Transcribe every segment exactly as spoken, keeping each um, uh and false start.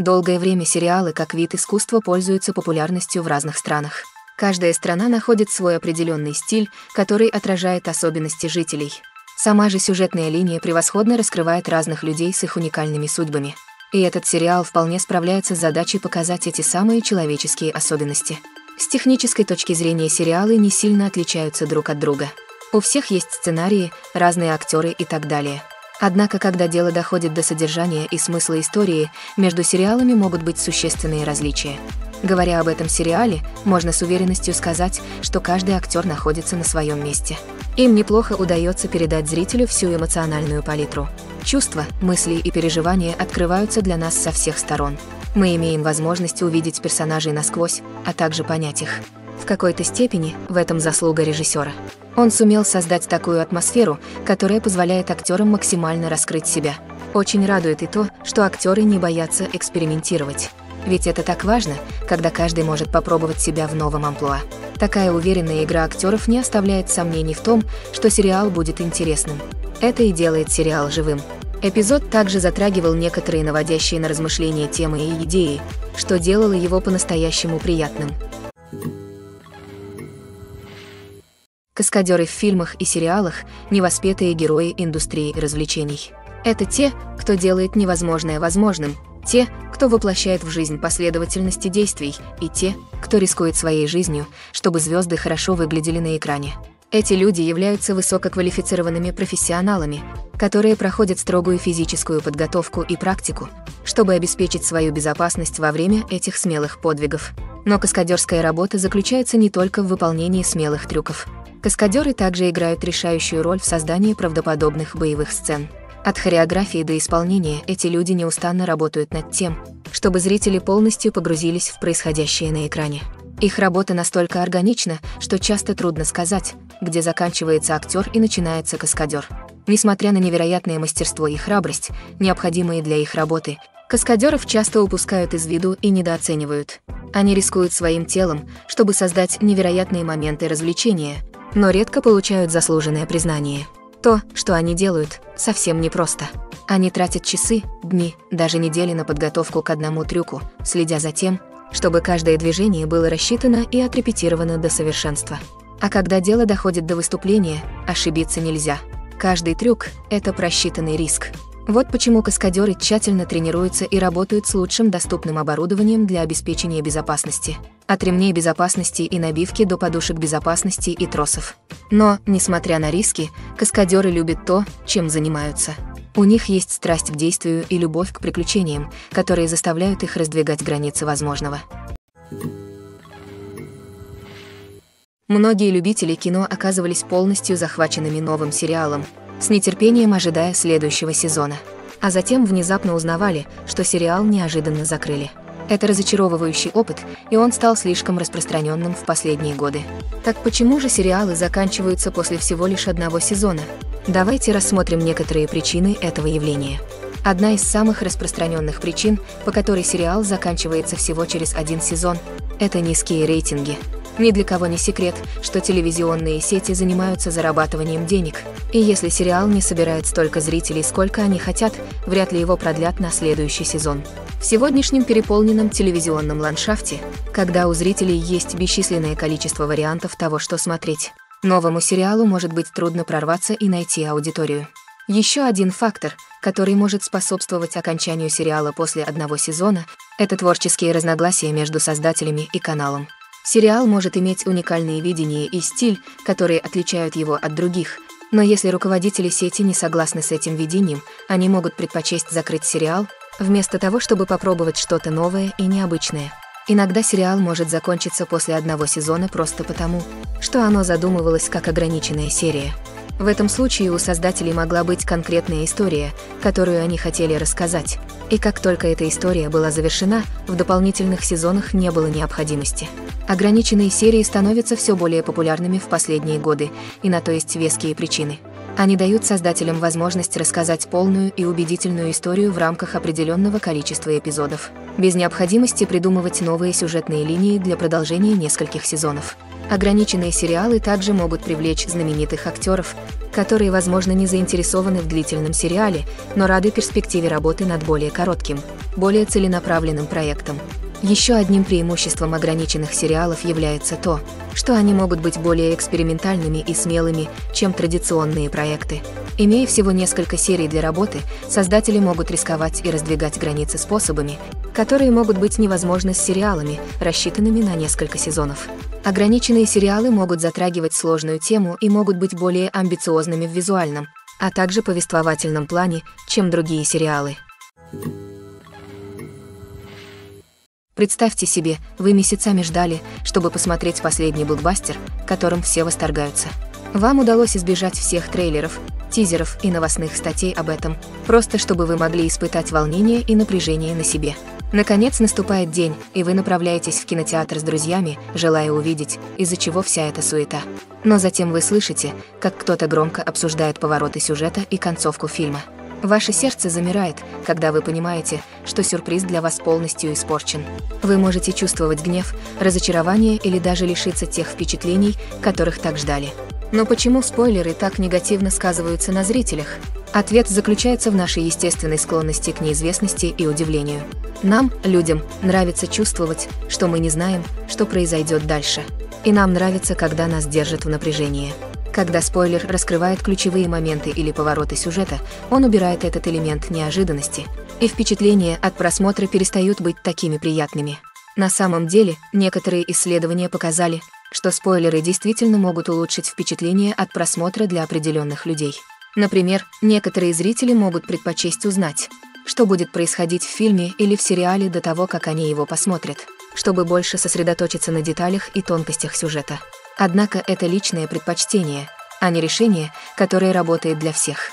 Долгое время сериалы как вид искусства пользуются популярностью в разных странах. Каждая страна находит свой определенный стиль, который отражает особенности жителей. Сама же сюжетная линия превосходно раскрывает разных людей с их уникальными судьбами. И этот сериал вполне справляется с задачей показать эти самые человеческие особенности. С технической точки зрения сериалы не сильно отличаются друг от друга. У всех есть сценарии, разные актеры и так далее. Однако, когда дело доходит до содержания и смысла истории, между сериалами могут быть существенные различия. Говоря об этом сериале, можно с уверенностью сказать, что каждый актер находится на своем месте. Им неплохо удается передать зрителю всю эмоциональную палитру. Чувства, мысли и переживания открываются для нас со всех сторон. Мы имеем возможность увидеть персонажей насквозь, а также понять их. В какой-то степени в этом заслуга режиссера. Он сумел создать такую атмосферу, которая позволяет актерам максимально раскрыть себя. Очень радует и то, что актеры не боятся экспериментировать. Ведь это так важно, когда каждый может попробовать себя в новом амплуа. Такая уверенная игра актеров не оставляет сомнений в том, что сериал будет интересным. Это и делает сериал живым. Эпизод также затрагивал некоторые наводящие на размышления темы и идеи, что делало его по-настоящему приятным. Каскадеры в фильмах и сериалах – невоспетые герои индустрии развлечений. Это те, кто делает невозможное возможным, те, кто воплощает в жизнь последовательности действий, и те, кто рискует своей жизнью, чтобы звезды хорошо выглядели на экране. Эти люди являются высококвалифицированными профессионалами, которые проходят строгую физическую подготовку и практику, чтобы обеспечить свою безопасность во время этих смелых подвигов. Но каскадерская работа заключается не только в выполнении смелых трюков. Каскадеры также играют решающую роль в создании правдоподобных боевых сцен. От хореографии до исполнения эти люди неустанно работают над тем, чтобы зрители полностью погрузились в происходящее на экране. Их работа настолько органична, что часто трудно сказать, где заканчивается актер и начинается каскадер. Несмотря на невероятное мастерство и храбрость, необходимые для их работы, каскадеров часто упускают из виду и недооценивают. Они рискуют своим телом, чтобы создать невероятные моменты развлечения, но редко получают заслуженное признание. То, что они делают, совсем непросто. Они тратят часы, дни, даже недели на подготовку к одному трюку, следя за тем, чтобы каждое движение было рассчитано и отрепетировано до совершенства. А когда дело доходит до выступления, ошибиться нельзя. Каждый трюк – это просчитанный риск. Вот почему каскадеры тщательно тренируются и работают с лучшим доступным оборудованием для обеспечения безопасности. От ремней безопасности и набивки до подушек безопасности и тросов. Но, несмотря на риски, каскадеры любят то, чем занимаются. У них есть страсть к действию и любовь к приключениям, которые заставляют их раздвигать границы возможного. Многие любители кино оказывались полностью захваченными новым сериалом, с нетерпением ожидая следующего сезона. А затем внезапно узнавали, что сериал неожиданно закрыли. Это разочаровывающий опыт, и он стал слишком распространенным в последние годы. Так почему же сериалы заканчиваются после всего лишь одного сезона? Давайте рассмотрим некоторые причины этого явления. Одна из самых распространенных причин, по которой сериал заканчивается всего через один сезон, это низкие рейтинги. Ни для кого не секрет, что телевизионные сети занимаются зарабатыванием денег, и если сериал не собирает столько зрителей, сколько они хотят, вряд ли его продлят на следующий сезон. В сегодняшнем переполненном телевизионном ландшафте, когда у зрителей есть бесчисленное количество вариантов того, что смотреть, новому сериалу может быть трудно прорваться и найти аудиторию. Еще один фактор, который может способствовать окончанию сериала после одного сезона, это творческие разногласия между создателями и каналом. Сериал может иметь уникальные видения и стиль, которые отличают его от других, но если руководители сети не согласны с этим видением, они могут предпочесть закрыть сериал, вместо того, чтобы попробовать что-то новое и необычное. Иногда сериал может закончиться после одного сезона просто потому, что оно задумывалось как ограниченная серия. В этом случае у создателей могла быть конкретная история, которую они хотели рассказать, и как только эта история была завершена, в дополнительных сезонах не было необходимости. Ограниченные серии становятся все более популярными в последние годы, и на то есть веские причины. Они дают создателям возможность рассказать полную и убедительную историю в рамках определенного количества эпизодов, без необходимости придумывать новые сюжетные линии для продолжения нескольких сезонов. Ограниченные сериалы также могут привлечь знаменитых актеров, которые, возможно, не заинтересованы в длительном сериале, но рады перспективе работы над более коротким, более целенаправленным проектом. Еще одним преимуществом ограниченных сериалов является то, что они могут быть более экспериментальными и смелыми, чем традиционные проекты. Имея всего несколько серий для работы, создатели могут рисковать и раздвигать границы способами, которые могут быть невозможны с сериалами, рассчитанными на несколько сезонов. Ограниченные сериалы могут затрагивать сложную тему и могут быть более амбициозными в визуальном, а также повествовательном плане, чем другие сериалы. Представьте себе, вы месяцами ждали, чтобы посмотреть последний блокбастер, которым все восторгаются. Вам удалось избежать всех трейлеров, тизеров и новостных статей об этом, просто чтобы вы могли испытать волнение и напряжение на себе. Наконец наступает день, и вы направляетесь в кинотеатр с друзьями, желая увидеть, из-за чего вся эта суета. Но затем вы слышите, как кто-то громко обсуждает повороты сюжета и концовку фильма. Ваше сердце замирает, когда вы понимаете, что сюрприз для вас полностью испорчен. Вы можете чувствовать гнев, разочарование или даже лишиться тех впечатлений, которых так ждали. Но почему спойлеры так негативно сказываются на зрителях? Ответ заключается в нашей естественной склонности к неизвестности и удивлению. Нам, людям, нравится чувствовать, что мы не знаем, что произойдет дальше. И нам нравится, когда нас держат в напряжении. Когда спойлер раскрывает ключевые моменты или повороты сюжета, он убирает этот элемент неожиданности, и впечатления от просмотра перестают быть такими приятными. На самом деле, некоторые исследования показали, что спойлеры действительно могут улучшить впечатление от просмотра для определенных людей. Например, некоторые зрители могут предпочесть узнать, что будет происходить в фильме или в сериале до того, как они его посмотрят, чтобы больше сосредоточиться на деталях и тонкостях сюжета. Однако это личное предпочтение, а не решение, которое работает для всех.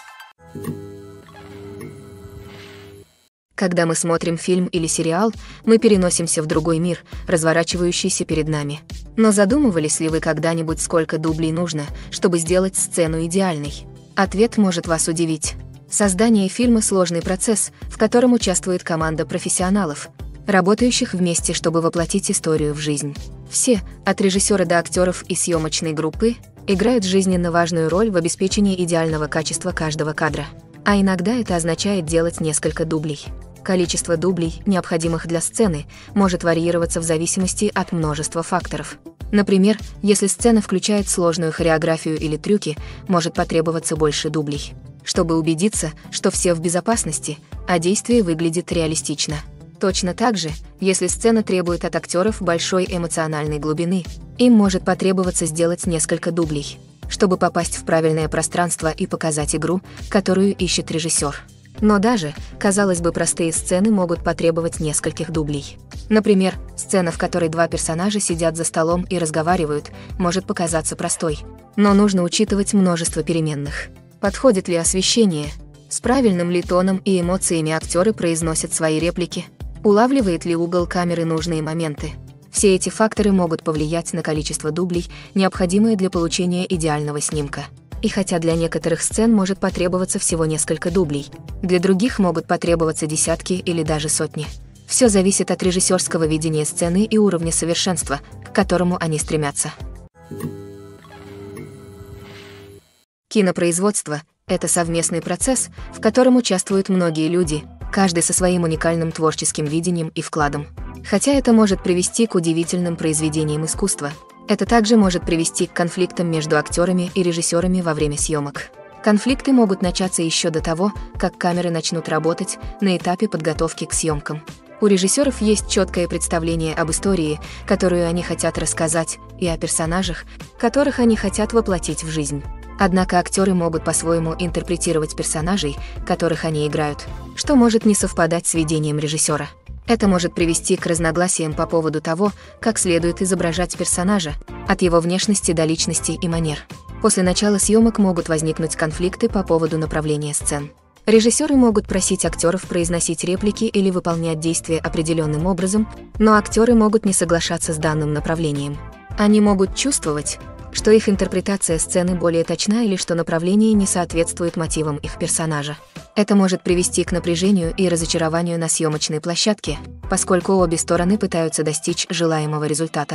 Когда мы смотрим фильм или сериал, мы переносимся в другой мир, разворачивающийся перед нами. Но задумывались ли вы когда-нибудь, сколько дублей нужно, чтобы сделать сцену идеальной? Ответ может вас удивить. Создание фильма – сложный процесс, в котором участвует команда профессионалов, работающих вместе, чтобы воплотить историю в жизнь. Все, от режиссера до актеров и съемочной группы, играют жизненно важную роль в обеспечении идеального качества каждого кадра. А иногда это означает делать несколько дублей. Количество дублей, необходимых для сцены, может варьироваться в зависимости от множества факторов. Например, если сцена включает сложную хореографию или трюки, может потребоваться больше дублей, чтобы убедиться, что все в безопасности, а действие выглядит реалистично. Точно так же, если сцена требует от актеров большой эмоциональной глубины, им может потребоваться сделать несколько дублей, чтобы попасть в правильное пространство и показать игру, которую ищет режиссер. Но даже, казалось бы, простые сцены могут потребовать нескольких дублей. Например, сцена, в которой два персонажа сидят за столом и разговаривают, может показаться простой, но нужно учитывать множество переменных. Подходит ли освещение? С правильным ли тоном и эмоциями актеры произносят свои реплики? Улавливает ли угол камеры нужные моменты? Все эти факторы могут повлиять на количество дублей, необходимое для получения идеального снимка. И хотя для некоторых сцен может потребоваться всего несколько дублей, для других могут потребоваться десятки или даже сотни. Все зависит от режиссерского видения сцены и уровня совершенства, к которому они стремятся. Кинопроизводство – это совместный процесс, в котором участвуют многие люди, каждый со своим уникальным творческим видением и вкладом. Хотя это может привести к удивительным произведениям искусства, это также может привести к конфликтам между актерами и режиссерами во время съемок. Конфликты могут начаться еще до того, как камеры начнут работать на этапе подготовки к съемкам. У режиссеров есть четкое представление об истории, которую они хотят рассказать, и о персонажах, которых они хотят воплотить в жизнь. Однако актеры могут по-своему интерпретировать персонажей, которых они играют, что может не совпадать с видением режиссера. Это может привести к разногласиям по поводу того, как следует изображать персонажа, от его внешности до личности и манер. После начала съемок могут возникнуть конфликты по поводу направления сцен. Режиссеры могут просить актеров произносить реплики или выполнять действия определенным образом, но актеры могут не соглашаться с данным направлением. Они могут чувствовать, что их интерпретация сцены более точна или что направление не соответствует мотивам их персонажа. Это может привести к напряжению и разочарованию на съемочной площадке, поскольку обе стороны пытаются достичь желаемого результата.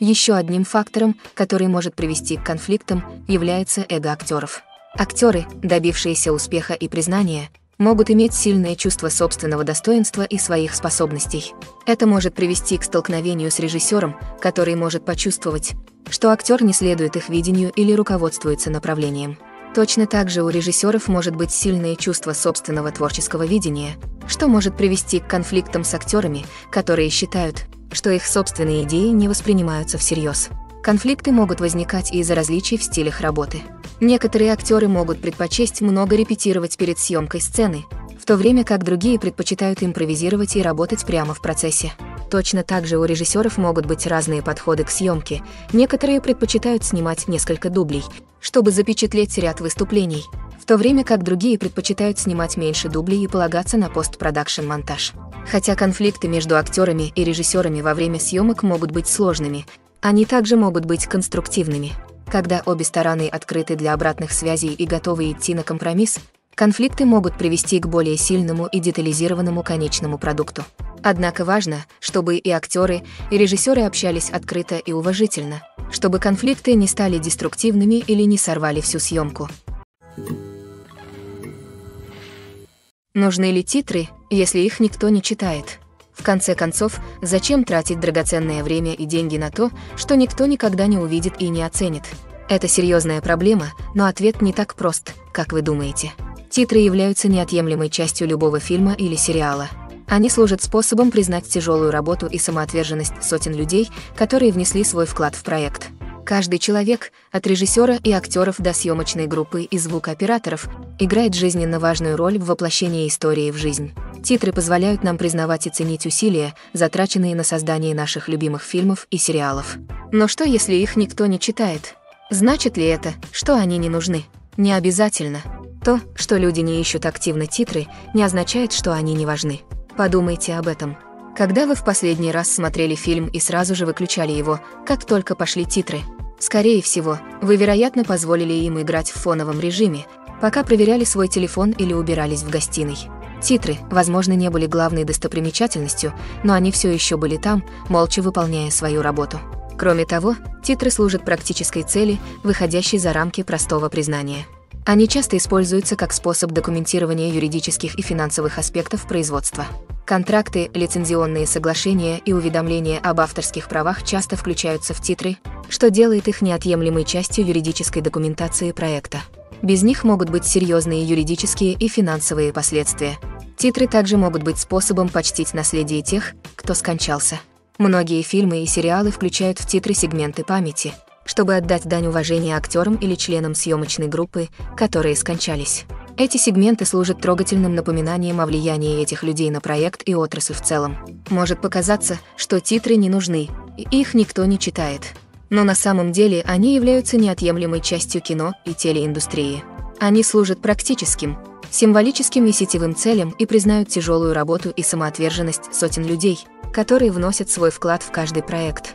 Еще одним фактором, который может привести к конфликтам, является эго актеров. Актеры, добившиеся успеха и признания, могут иметь сильное чувство собственного достоинства и своих способностей. Это может привести к столкновению с режиссером, который может почувствовать, что актер не следует их видению или руководствуется направлением. Точно так же у режиссеров может быть сильное чувство собственного творческого видения, что может привести к конфликтам с актерами, которые считают, что их собственные идеи не воспринимаются всерьез. Конфликты могут возникать из-за различий в стилях работы. Некоторые актеры могут предпочесть много репетировать перед съемкой сцены, в то время как другие предпочитают импровизировать и работать прямо в процессе. Точно так же у режиссеров могут быть разные подходы к съемке. Некоторые предпочитают снимать несколько дублей, чтобы запечатлеть ряд выступлений, в то время как другие предпочитают снимать меньше дублей и полагаться на постпродакшн-монтаж. Хотя конфликты между актерами и режиссерами во время съемок могут быть сложными, они также могут быть конструктивными. Когда обе стороны открыты для обратных связей и готовы идти на компромисс, конфликты могут привести к более сильному и детализированному конечному продукту. Однако важно, чтобы и актеры, и режиссеры общались открыто и уважительно, чтобы конфликты не стали деструктивными или не сорвали всю съемку. Нужны ли титры, если их никто не читает? В конце концов, зачем тратить драгоценное время и деньги на то, что никто никогда не увидит и не оценит? Это серьезная проблема, но ответ не так прост, как вы думаете. Титры являются неотъемлемой частью любого фильма или сериала. Они служат способом признать тяжелую работу и самоотверженность сотен людей, которые внесли свой вклад в проект. Каждый человек, от режиссера и актеров до съемочной группы и звукооператоров, играет жизненно важную роль в воплощении истории в жизнь. Титры позволяют нам признавать и ценить усилия, затраченные на создание наших любимых фильмов и сериалов. Но что, если их никто не читает? Значит ли это, что они не нужны? Не обязательно. То, что люди не ищут активно титры, не означает, что они не важны. Подумайте об этом. Когда вы в последний раз смотрели фильм и сразу же выключали его, как только пошли титры? Скорее всего, вы, вероятно, позволили им играть в фоновом режиме, пока проверяли свой телефон или убирались в гостиной. Титры, возможно, не были главной достопримечательностью, но они все еще были там, молча выполняя свою работу. Кроме того, титры служат практической цели, выходящей за рамки простого признания. Они часто используются как способ документирования юридических и финансовых аспектов производства. Контракты, лицензионные соглашения и уведомления об авторских правах часто включаются в титры, что делает их неотъемлемой частью юридической документации проекта. Без них могут быть серьезные юридические и финансовые последствия. Титры также могут быть способом почтить наследие тех, кто скончался. Многие фильмы и сериалы включают в титры сегменты памяти, чтобы отдать дань уважения актерам или членам съемочной группы, которые скончались. Эти сегменты служат трогательным напоминанием о влиянии этих людей на проект и отрасль в целом. Может показаться, что титры не нужны, и их никто не читает. Но на самом деле они являются неотъемлемой частью кино и телеиндустрии. Они служат практическим, символическим и сетевым целям и признают тяжелую работу и самоотверженность сотен людей, которые вносят свой вклад в каждый проект.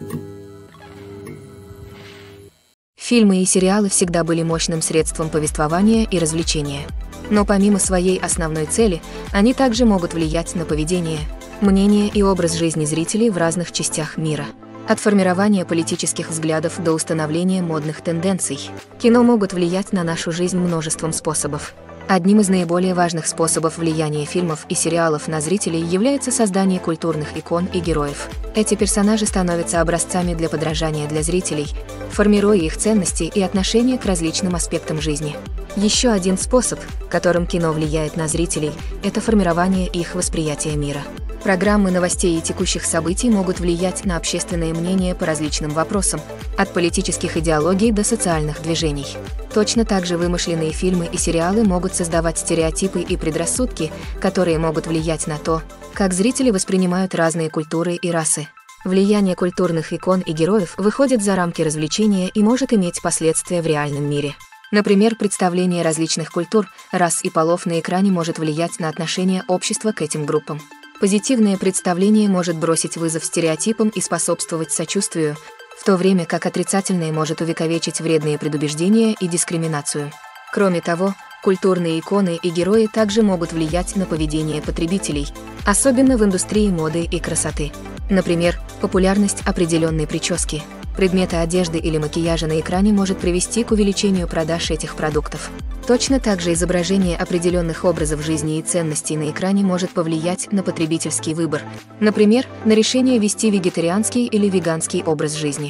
Фильмы и сериалы всегда были мощным средством повествования и развлечения. Но помимо своей основной цели, они также могут влиять на поведение, мнение и образ жизни зрителей в разных частях мира. От формирования политических взглядов до установления модных тенденций, кино могут влиять на нашу жизнь множеством способов. Одним из наиболее важных способов влияния фильмов и сериалов на зрителей является создание культурных икон и героев. Эти персонажи становятся образцами для подражания для зрителей, формируя их ценности и отношения к различным аспектам жизни. Еще один способ, которым кино влияет на зрителей, это формирование их восприятия мира. Программы новостей и текущих событий могут влиять на общественное мнение по различным вопросам, от политических идеологий до социальных движений. Точно так же вымышленные фильмы и сериалы могут создавать стереотипы и предрассудки, которые могут влиять на то, как зрители воспринимают разные культуры и расы. Влияние культурных икон и героев выходит за рамки развлечения и может иметь последствия в реальном мире. Например, представление различных культур, рас и полов на экране может влиять на отношение общества к этим группам. Позитивное представление может бросить вызов стереотипам и способствовать сочувствию, в то время как отрицательное может увековечить вредные предубеждения и дискриминацию. Кроме того, культурные иконы и герои также могут влиять на поведение потребителей, особенно в индустрии моды и красоты. Например, популярность определенной прически, предмета одежды или макияжа на экране может привести к увеличению продаж этих продуктов. Точно так же изображение определенных образов жизни и ценностей на экране может повлиять на потребительский выбор, например, на решение вести вегетарианский или веганский образ жизни.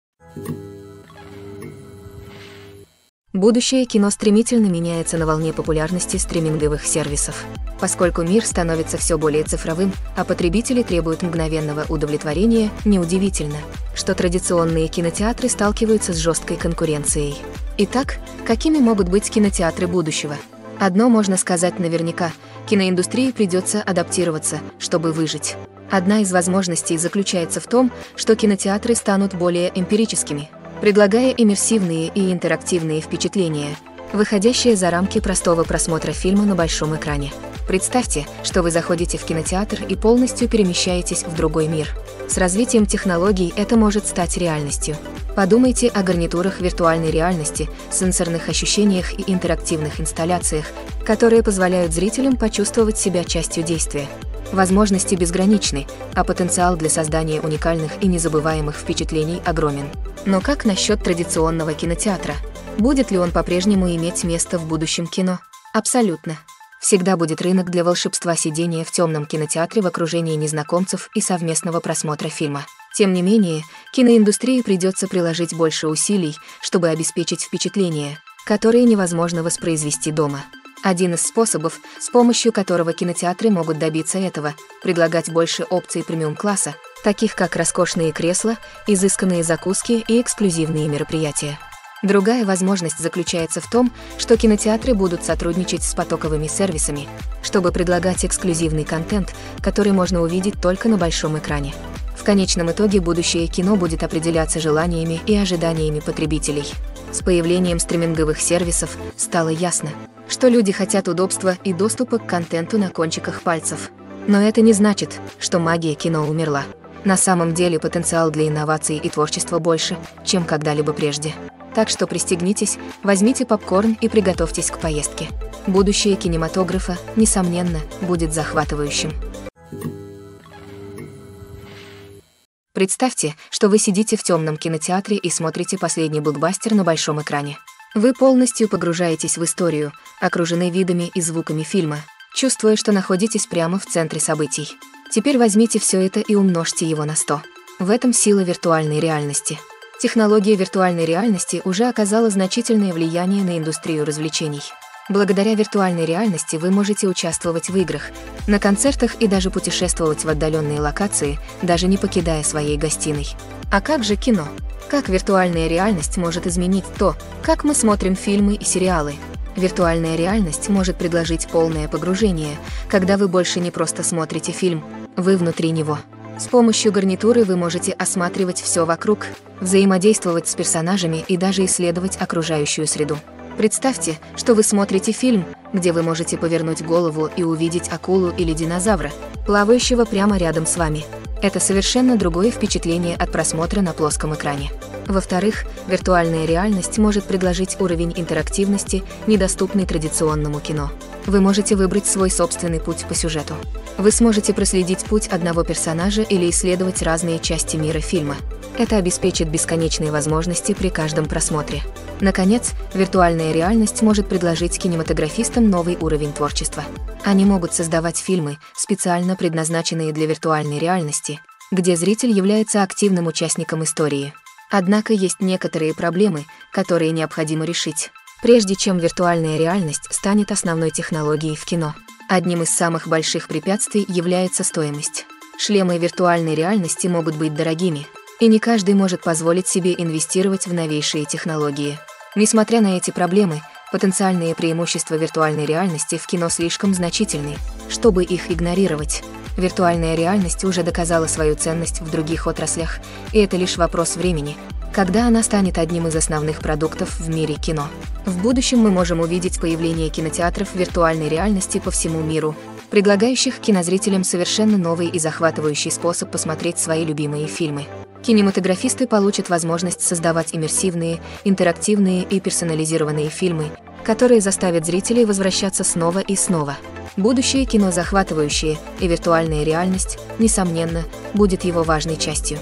Будущее кино стремительно меняется на волне популярности стриминговых сервисов. Поскольку мир становится все более цифровым, а потребители требуют мгновенного удовлетворения, неудивительно, что традиционные кинотеатры сталкиваются с жесткой конкуренцией. Итак, какими могут быть кинотеатры будущего? Одно можно сказать наверняка – киноиндустрии придется адаптироваться, чтобы выжить. Одна из возможностей заключается в том, что кинотеатры станут более эмпирическими, предлагая иммерсивные и интерактивные впечатления, выходящие за рамки простого просмотра фильма на большом экране. Представьте, что вы заходите в кинотеатр и полностью перемещаетесь в другой мир. С развитием технологий это может стать реальностью. Подумайте о гарнитурах виртуальной реальности, сенсорных ощущениях и интерактивных инсталляциях, которые позволяют зрителям почувствовать себя частью действия. Возможности безграничны, а потенциал для создания уникальных и незабываемых впечатлений огромен. Но как насчет традиционного кинотеатра? Будет ли он по-прежнему иметь место в будущем кино? Абсолютно. Всегда будет рынок для волшебства сидения в темном кинотеатре в окружении незнакомцев и совместного просмотра фильма. Тем не менее, киноиндустрии придется приложить больше усилий, чтобы обеспечить впечатления, которые невозможно воспроизвести дома. Один из способов, с помощью которого кинотеатры могут добиться этого, предлагать больше опций премиум-класса, таких как роскошные кресла, изысканные закуски и эксклюзивные мероприятия. Другая возможность заключается в том, что кинотеатры будут сотрудничать с потоковыми сервисами, чтобы предлагать эксклюзивный контент, который можно увидеть только на большом экране. В конечном итоге будущее кино будет определяться желаниями и ожиданиями потребителей. С появлением стриминговых сервисов стало ясно, что люди хотят удобства и доступа к контенту на кончиках пальцев. Но это не значит, что магия кино умерла. На самом деле потенциал для инноваций и творчества больше, чем когда-либо прежде. Так что пристегнитесь, возьмите попкорн и приготовьтесь к поездке. Будущее кинематографа, несомненно, будет захватывающим. Представьте, что вы сидите в темном кинотеатре и смотрите последний блокбастер на большом экране. Вы полностью погружаетесь в историю, окружены видами и звуками фильма, чувствуя, что находитесь прямо в центре событий. Теперь возьмите все это и умножьте его на сто. В этом сила виртуальной реальности. Технология виртуальной реальности уже оказала значительное влияние на индустрию развлечений. Благодаря виртуальной реальности вы можете участвовать в играх, на концертах и даже путешествовать в отдаленные локации, даже не покидая своей гостиной. А как же кино? Как виртуальная реальность может изменить то, как мы смотрим фильмы и сериалы? Виртуальная реальность может предложить полное погружение, когда вы больше не просто смотрите фильм, вы внутри него. С помощью гарнитуры вы можете осматривать все вокруг, взаимодействовать с персонажами и даже исследовать окружающую среду. Представьте, что вы смотрите фильм, где вы можете повернуть голову и увидеть акулу или динозавра, плавающего прямо рядом с вами. Это совершенно другое впечатление от просмотра на плоском экране. Во-вторых, виртуальная реальность может предложить уровень интерактивности, недоступный традиционному кино. Вы можете выбрать свой собственный путь по сюжету. Вы сможете проследить путь одного персонажа или исследовать разные части мира фильма. Это обеспечит бесконечные возможности при каждом просмотре. Наконец, виртуальная реальность может предложить кинематографистам новый уровень творчества. Они могут создавать фильмы, специально предназначенные для виртуальной реальности, где зритель является активным участником истории. Однако есть некоторые проблемы, которые необходимо решить, прежде чем виртуальная реальность станет основной технологией в кино. Одним из самых больших препятствий является стоимость. Шлемы виртуальной реальности могут быть дорогими, и не каждый может позволить себе инвестировать в новейшие технологии. Несмотря на эти проблемы, потенциальные преимущества виртуальной реальности в кино слишком значительны, чтобы их игнорировать. Виртуальная реальность уже доказала свою ценность в других отраслях, и это лишь вопрос времени, когда она станет одним из основных продуктов в мире кино. В будущем мы можем увидеть появление кинотеатров виртуальной реальности по всему миру, предлагающих кинозрителям совершенно новый и захватывающий способ посмотреть свои любимые фильмы. Кинематографисты получат возможность создавать иммерсивные, интерактивные и персонализированные фильмы, которые заставят зрителей возвращаться снова и снова. Будущее кино захватывающее, и виртуальная реальность, несомненно, будет его важной частью.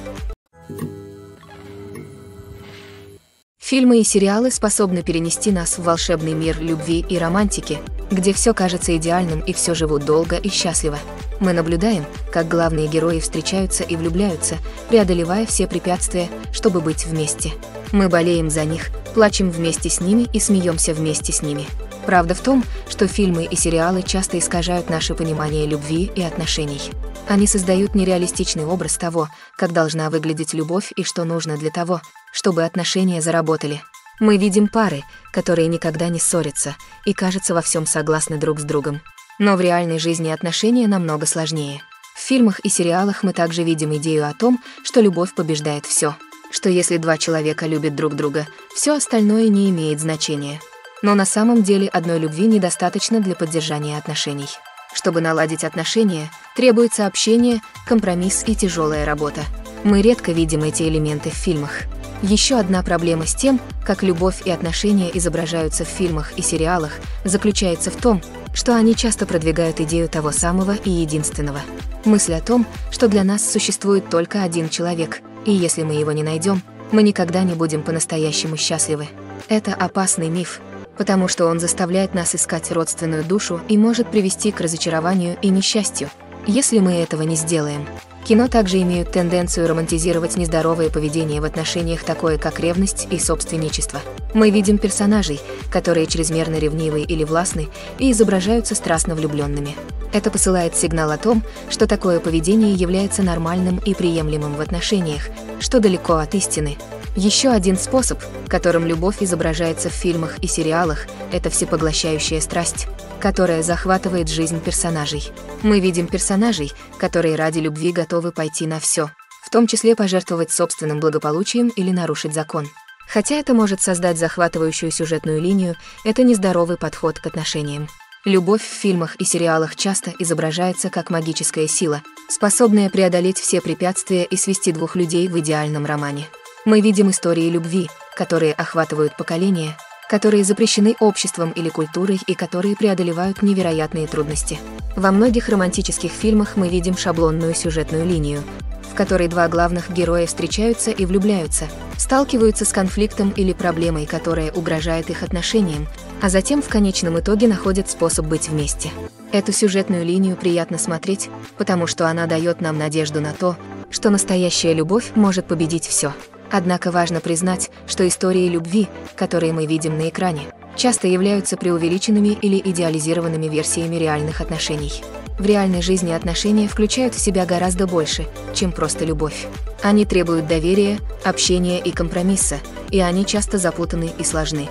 Фильмы и сериалы способны перенести нас в волшебный мир любви и романтики, где все кажется идеальным и все живут долго и счастливо. Мы наблюдаем, как главные герои встречаются и влюбляются, преодолевая все препятствия, чтобы быть вместе. Мы болеем за них, плачем вместе с ними и смеемся вместе с ними. Правда в том, что фильмы и сериалы часто искажают наше понимание любви и отношений. Они создают нереалистичный образ того, как должна выглядеть любовь и что нужно для того, чтобы отношения заработали. Мы видим пары, которые никогда не ссорятся и, кажется, во всем согласны друг с другом. Но в реальной жизни отношения намного сложнее. В фильмах и сериалах мы также видим идею о том, что любовь побеждает все, что если два человека любят друг друга, все остальное не имеет значения. Но на самом деле одной любви недостаточно для поддержания отношений. Чтобы наладить отношения, требуется общение, компромисс и тяжелая работа. Мы редко видим эти элементы в фильмах. Еще одна проблема с тем, как любовь и отношения изображаются в фильмах и сериалах, заключается в том, что они часто продвигают идею того самого и единственного. Мысль о том, что для нас существует только один человек, и если мы его не найдем, мы никогда не будем по-настоящему счастливы. Это опасный миф, потому что он заставляет нас искать родственную душу и может привести к разочарованию и несчастью, если мы этого не сделаем. Кино также имеют тенденцию романтизировать нездоровое поведение в отношениях, такое как ревность и собственничество. Мы видим персонажей, которые чрезмерно ревнивы или властны и изображаются страстно влюбленными. Это посылает сигнал о том, что такое поведение является нормальным и приемлемым в отношениях, что далеко от истины. Еще один способ, которым любовь изображается в фильмах и сериалах, это всепоглощающая страсть, которая захватывает жизнь персонажей. Мы видим персонажей, которые ради любви готовы пойти на все, в том числе пожертвовать собственным благополучием или нарушить закон. Хотя это может создать захватывающую сюжетную линию, это нездоровый подход к отношениям. Любовь в фильмах и сериалах часто изображается как магическая сила, способная преодолеть все препятствия и свести двух людей в идеальном романе. Мы видим истории любви, которые охватывают поколения, которые запрещены обществом или культурой и которые преодолевают невероятные трудности. Во многих романтических фильмах мы видим шаблонную сюжетную линию, в которой два главных героя встречаются и влюбляются, сталкиваются с конфликтом или проблемой, которая угрожает их отношениям, а затем в конечном итоге находят способ быть вместе. Эту сюжетную линию приятно смотреть, потому что она дает нам надежду на то, что настоящая любовь может победить все. Однако важно признать, что истории любви, которые мы видим на экране, часто являются преувеличенными или идеализированными версиями реальных отношений. В реальной жизни отношения включают в себя гораздо больше, чем просто любовь. Они требуют доверия, общения и компромисса, и они часто запутаны и сложны.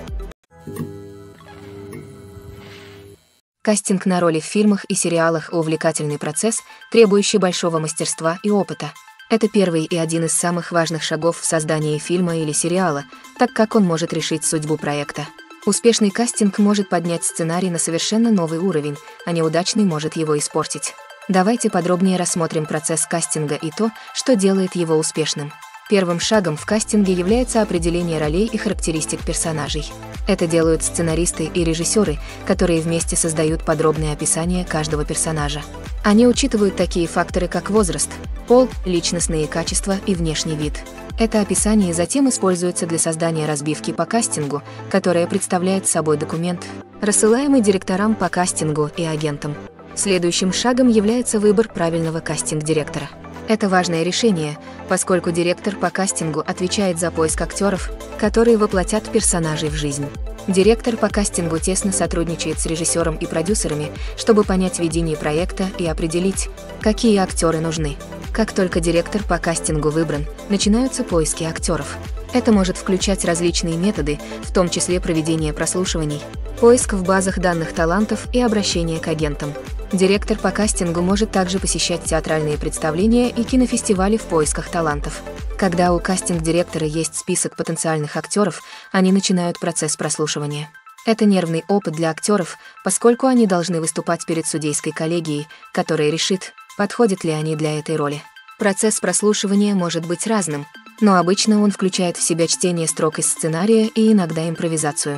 Кастинг на роли в фильмах и сериалах – увлекательный процесс, требующий большого мастерства и опыта. Это первый и один из самых важных шагов в создании фильма или сериала, так как он может решить судьбу проекта. Успешный кастинг может поднять сценарий на совершенно новый уровень, а неудачный может его испортить. Давайте подробнее рассмотрим процесс кастинга и то, что делает его успешным. Первым шагом в кастинге является определение ролей и характеристик персонажей. Это делают сценаристы и режиссеры, которые вместе создают подробное описание каждого персонажа. Они учитывают такие факторы, как возраст, пол, личностные качества и внешний вид. Это описание затем используется для создания разбивки по кастингу, которая представляет собой документ, рассылаемый директорам по кастингу и агентам. Следующим шагом является выбор правильного кастинг-директора. Это важное решение, поскольку директор по кастингу отвечает за поиск актеров, которые воплотят персонажей в жизнь. Директор по кастингу тесно сотрудничает с режиссером и продюсерами, чтобы понять видение проекта и определить, какие актеры нужны. Как только директор по кастингу выбран, начинаются поиски актеров. Это может включать различные методы, в том числе проведение прослушиваний, поиск в базах данных талантов и обращение к агентам. Директор по кастингу может также посещать театральные представления и кинофестивали в поисках талантов. Когда у кастинг-директора есть список потенциальных актеров, они начинают процесс прослушивания. Это нервный опыт для актеров, поскольку они должны выступать перед судейской коллегией, которая решит, подходят ли они для этой роли. Процесс прослушивания может быть разным, но обычно он включает в себя чтение строк из сценария и иногда импровизацию.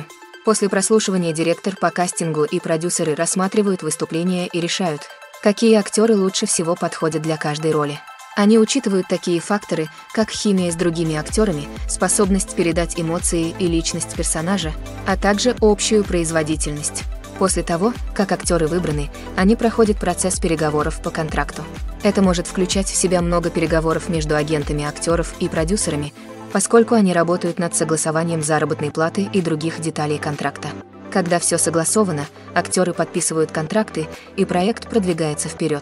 После прослушивания директор по кастингу и продюсеры рассматривают выступления и решают, какие актеры лучше всего подходят для каждой роли. Они учитывают такие факторы, как химия с другими актерами, способность передать эмоции и личность персонажа, а также общую производительность. После того, как актеры выбраны, они проходят процесс переговоров по контракту. Это может включать в себя много переговоров между агентами актеров и продюсерами, поскольку они работают над согласованием заработной платы и других деталей контракта. Когда все согласовано, актеры подписывают контракты, и проект продвигается вперед.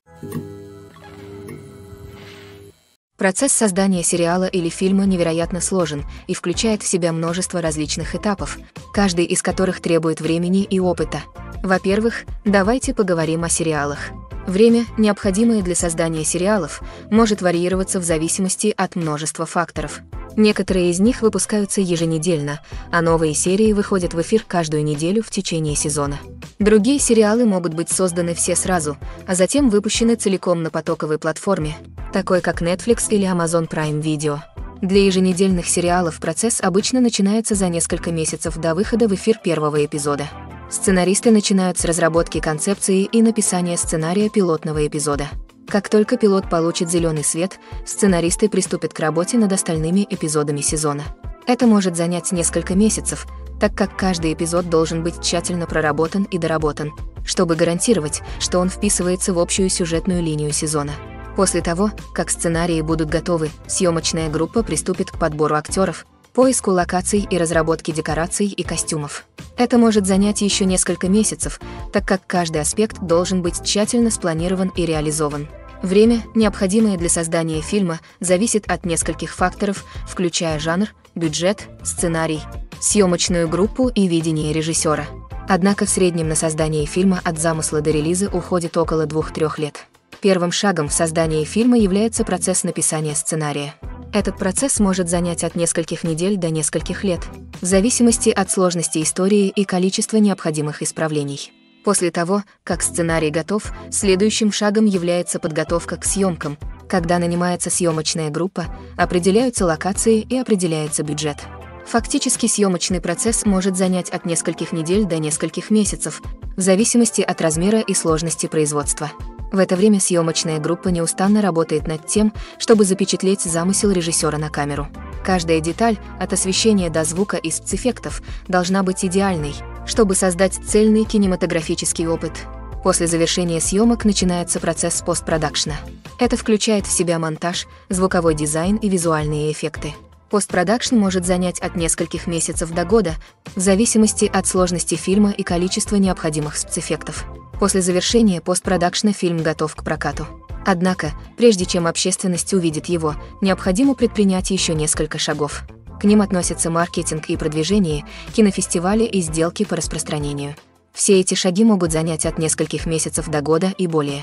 Процесс создания сериала или фильма невероятно сложен и включает в себя множество различных этапов, каждый из которых требует времени и опыта. Во-первых, давайте поговорим о сериалах. Время, необходимое для создания сериалов, может варьироваться в зависимости от множества факторов. Некоторые из них выпускаются еженедельно, а новые серии выходят в эфир каждую неделю в течение сезона. Другие сериалы могут быть созданы все сразу, а затем выпущены целиком на потоковой платформе, такой как Netflix или Amazon Prime Video. Для еженедельных сериалов процесс обычно начинается за несколько месяцев до выхода в эфир первого эпизода. Сценаристы начинают с разработки концепции и написания сценария пилотного эпизода. Как только пилот получит зеленый свет, сценаристы приступят к работе над остальными эпизодами сезона. Это может занять несколько месяцев, так как каждый эпизод должен быть тщательно проработан и доработан, чтобы гарантировать, что он вписывается в общую сюжетную линию сезона. После того, как сценарии будут готовы, съемочная группа приступит к подбору актеров, поиску локаций и разработке декораций и костюмов. Это может занять еще несколько месяцев, так как каждый аспект должен быть тщательно спланирован и реализован. Время, необходимое для создания фильма, зависит от нескольких факторов, включая жанр, бюджет, сценарий, съемочную группу и видение режиссера. Однако в среднем на создание фильма от замысла до релиза уходит около двух-трех лет. Первым шагом в создании фильма является процесс написания сценария. Этот процесс может занять от нескольких недель до нескольких лет, в зависимости от сложности истории и количества необходимых исправлений. После того, как сценарий готов, следующим шагом является подготовка к съемкам, когда нанимается съемочная группа, определяются локации и определяется бюджет. Фактически съемочный процесс может занять от нескольких недель до нескольких месяцев, в зависимости от размера и сложности производства. В это время съемочная группа неустанно работает над тем, чтобы запечатлеть замысел режиссера на камеру. Каждая деталь, от освещения до звука и спецэффектов, должна быть идеальной, чтобы создать цельный кинематографический опыт. После завершения съемок начинается процесс постпродакшна. Это включает в себя монтаж, звуковой дизайн и визуальные эффекты. Постпродакшн может занять от нескольких месяцев до года, в зависимости от сложности фильма и количества необходимых спецэффектов. После завершения постпродакшна фильм готов к прокату. Однако, прежде чем общественность увидит его, необходимо предпринять еще несколько шагов. К ним относятся маркетинг и продвижение, кинофестивали и сделки по распространению. Все эти шаги могут занять от нескольких месяцев до года и более.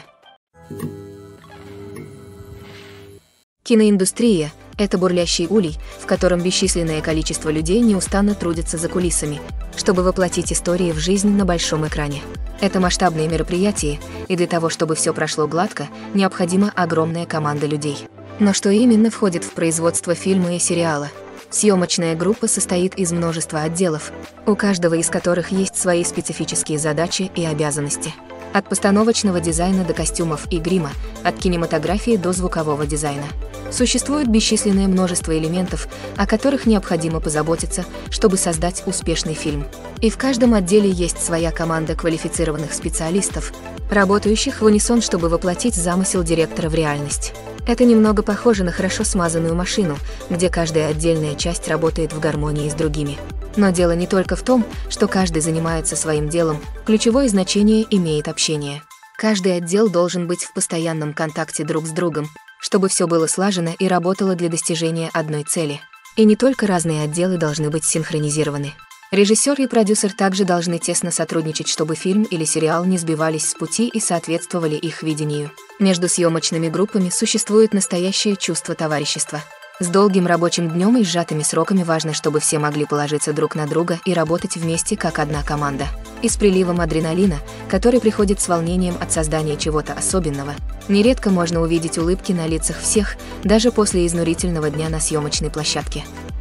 Киноиндустрия – это бурлящий улей, в котором бесчисленное количество людей неустанно трудятся за кулисами, чтобы воплотить истории в жизнь на большом экране. Это масштабные мероприятия, и для того, чтобы все прошло гладко, необходима огромная команда людей. Но что именно входит в производство фильма и сериала? Съемочная группа состоит из множества отделов, у каждого из которых есть свои специфические задачи и обязанности. От постановочного дизайна до костюмов и грима, от кинематографии до звукового дизайна. Существует бесчисленное множество элементов, о которых необходимо позаботиться, чтобы создать успешный фильм. И в каждом отделе есть своя команда квалифицированных специалистов, работающих в унисон, чтобы воплотить замысел директора в реальность. Это немного похоже на хорошо смазанную машину, где каждая отдельная часть работает в гармонии с другими. Но дело не только в том, что каждый занимается своим делом, ключевое значение имеет общение. Каждый отдел должен быть в постоянном контакте друг с другом, чтобы все было слажено и работало для достижения одной цели. И не только разные отделы должны быть синхронизированы. Режиссер и продюсер также должны тесно сотрудничать, чтобы фильм или сериал не сбивались с пути и соответствовали их видению. Между съемочными группами существует настоящее чувство товарищества. С долгим рабочим днем и сжатыми сроками важно, чтобы все могли положиться друг на друга и работать вместе как одна команда. И с приливом адреналина, который приходит с волнением от создания чего-то особенного, нередко можно увидеть улыбки на лицах всех, даже после изнурительного дня на съемочной площадке.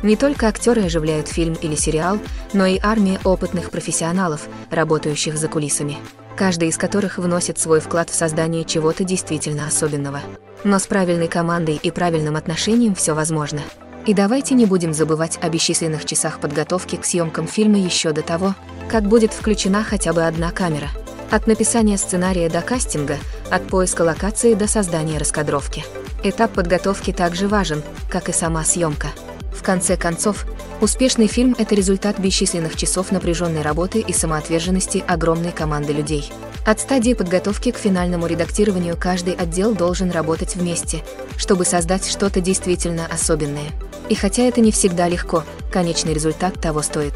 Не только актеры оживляют фильм или сериал, но и армия опытных профессионалов, работающих за кулисами, каждый из которых вносит свой вклад в создание чего-то действительно особенного. Но с правильной командой и правильным отношением все возможно. И давайте не будем забывать о бесчисленных часах подготовки к съемкам фильма еще до того, как будет включена хотя бы одна камера. От написания сценария до кастинга, от поиска локации до создания раскадровки. Этап подготовки также важен, как и сама съемка. В конце концов, успешный фильм – это результат бесчисленных часов напряженной работы и самоотверженности огромной команды людей. От стадии подготовки к финальному редактированию каждый отдел должен работать вместе, чтобы создать что-то действительно особенное. И хотя это не всегда легко, конечный результат того стоит.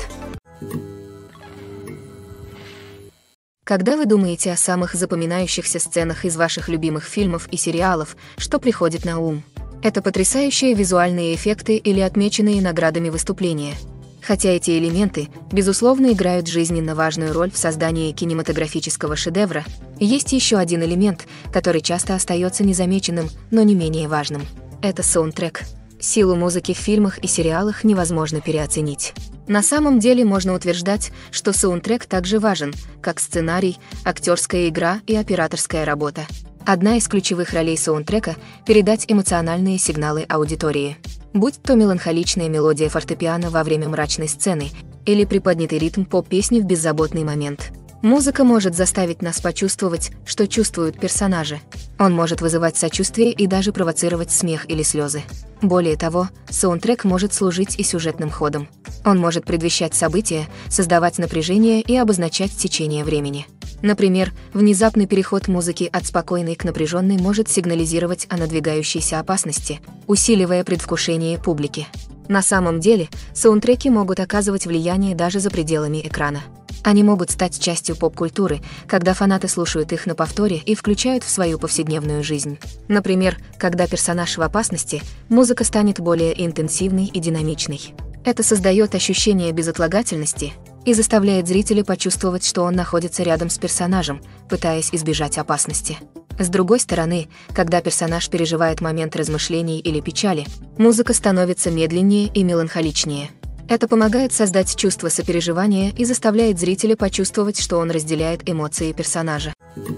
Когда вы думаете о самых запоминающихся сценах из ваших любимых фильмов и сериалов, что приходит на ум? Это потрясающие визуальные эффекты или отмеченные наградами выступления. Хотя эти элементы, безусловно, играют жизненно важную роль в создании кинематографического шедевра, есть еще один элемент, который часто остается незамеченным, но не менее важным. Это саундтрек. Силу музыки в фильмах и сериалах невозможно переоценить. На самом деле можно утверждать, что саундтрек также важен, как сценарий, актерская игра и операторская работа. Одна из ключевых ролей саундтрека – передать эмоциональные сигналы аудитории. Будь то меланхоличная мелодия фортепиано во время мрачной сцены или приподнятый ритм поп-песни в беззаботный момент. Музыка может заставить нас почувствовать, что чувствуют персонажи. Он может вызывать сочувствие и даже провоцировать смех или слезы. Более того, саундтрек может служить и сюжетным ходом. Он может предвещать события, создавать напряжение и обозначать течение времени. Например, внезапный переход музыки от спокойной к напряженной может сигнализировать о надвигающейся опасности, усиливая предвкушение публики. На самом деле, саундтреки могут оказывать влияние даже за пределами экрана. Они могут стать частью поп-культуры, когда фанаты слушают их на повторе и включают в свою повседневную жизнь. Например, когда персонаж в опасности, музыка станет более интенсивной и динамичной. Это создает ощущение безотлагательности и заставляет зрителя почувствовать, что он находится рядом с персонажем, пытаясь избежать опасности. С другой стороны, когда персонаж переживает момент размышлений или печали, музыка становится медленнее и меланхоличнее. Это помогает создать чувство сопереживания и заставляет зрителя почувствовать, что он разделяет эмоции персонажа.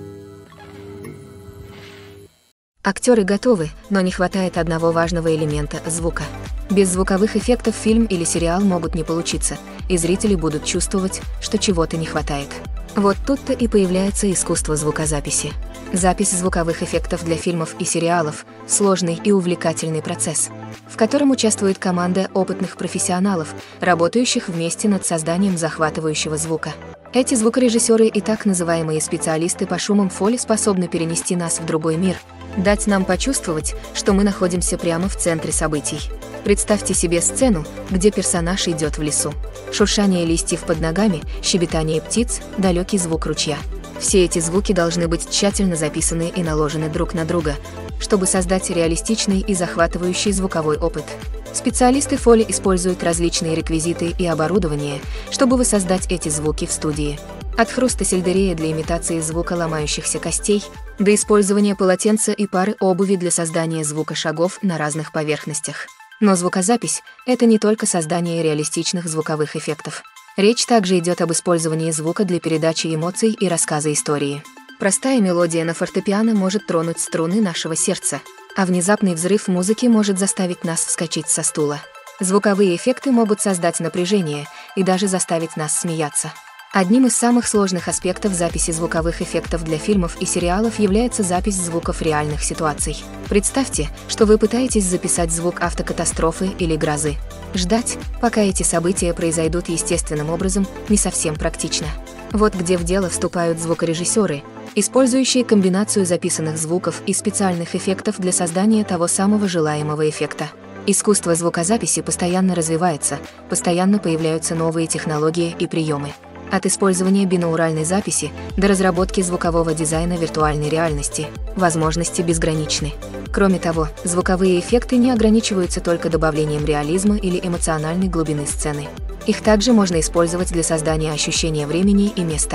Актеры готовы, но не хватает одного важного элемента – звука. Без звуковых эффектов фильм или сериал могут не получиться, и зрители будут чувствовать, что чего-то не хватает. Вот тут-то и появляется искусство звукозаписи. Запись звуковых эффектов для фильмов и сериалов – сложный и увлекательный процесс, в котором участвует команда опытных профессионалов, работающих вместе над созданием захватывающего звука. Эти звукорежиссеры и так называемые специалисты по шумам фоли способны перенести нас в другой мир, дать нам почувствовать, что мы находимся прямо в центре событий. Представьте себе сцену, где персонаж идет в лесу. Шуршание листьев под ногами, щебетание птиц, далекий звук ручья. Все эти звуки должны быть тщательно записаны и наложены друг на друга, чтобы создать реалистичный и захватывающий звуковой опыт. Специалисты фоли используют различные реквизиты и оборудование, чтобы воссоздать эти звуки в студии. От хруста сельдерея для имитации звука ломающихся костей до использования полотенца и пары обуви для создания звука шагов на разных поверхностях. Но звукозапись – это не только создание реалистичных звуковых эффектов. Речь также идет об использовании звука для передачи эмоций и рассказа истории. Простая мелодия на фортепиано может тронуть струны нашего сердца, а внезапный взрыв музыки может заставить нас вскочить со стула. Звуковые эффекты могут создать напряжение и даже заставить нас смеяться. Одним из самых сложных аспектов записи звуковых эффектов для фильмов и сериалов является запись звуков реальных ситуаций. Представьте, что вы пытаетесь записать звук автокатастрофы или грозы. Ждать, пока эти события произойдут естественным образом, не совсем практично. Вот где в дело вступают звукорежиссеры, использующие комбинацию записанных звуков и специальных эффектов для создания того самого желаемого эффекта. Искусство звукозаписи постоянно развивается, постоянно появляются новые технологии и приемы. От использования бинауральной записи до разработки звукового дизайна виртуальной реальности возможности безграничны. Кроме того, звуковые эффекты не ограничиваются только добавлением реализма или эмоциональной глубины сцены. Их также можно использовать для создания ощущения времени и места.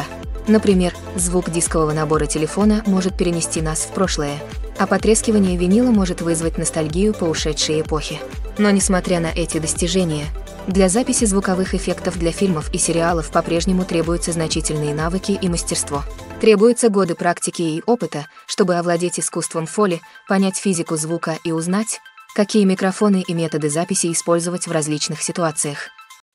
Например, звук дискового набора телефона может перенести нас в прошлое, а потрескивание винила может вызвать ностальгию по ушедшей эпохе. Но несмотря на эти достижения, для записи звуковых эффектов для фильмов и сериалов по-прежнему требуются значительные навыки и мастерство. Требуются годы практики и опыта, чтобы овладеть искусством фоли, понять физику звука и узнать, какие микрофоны и методы записи использовать в различных ситуациях.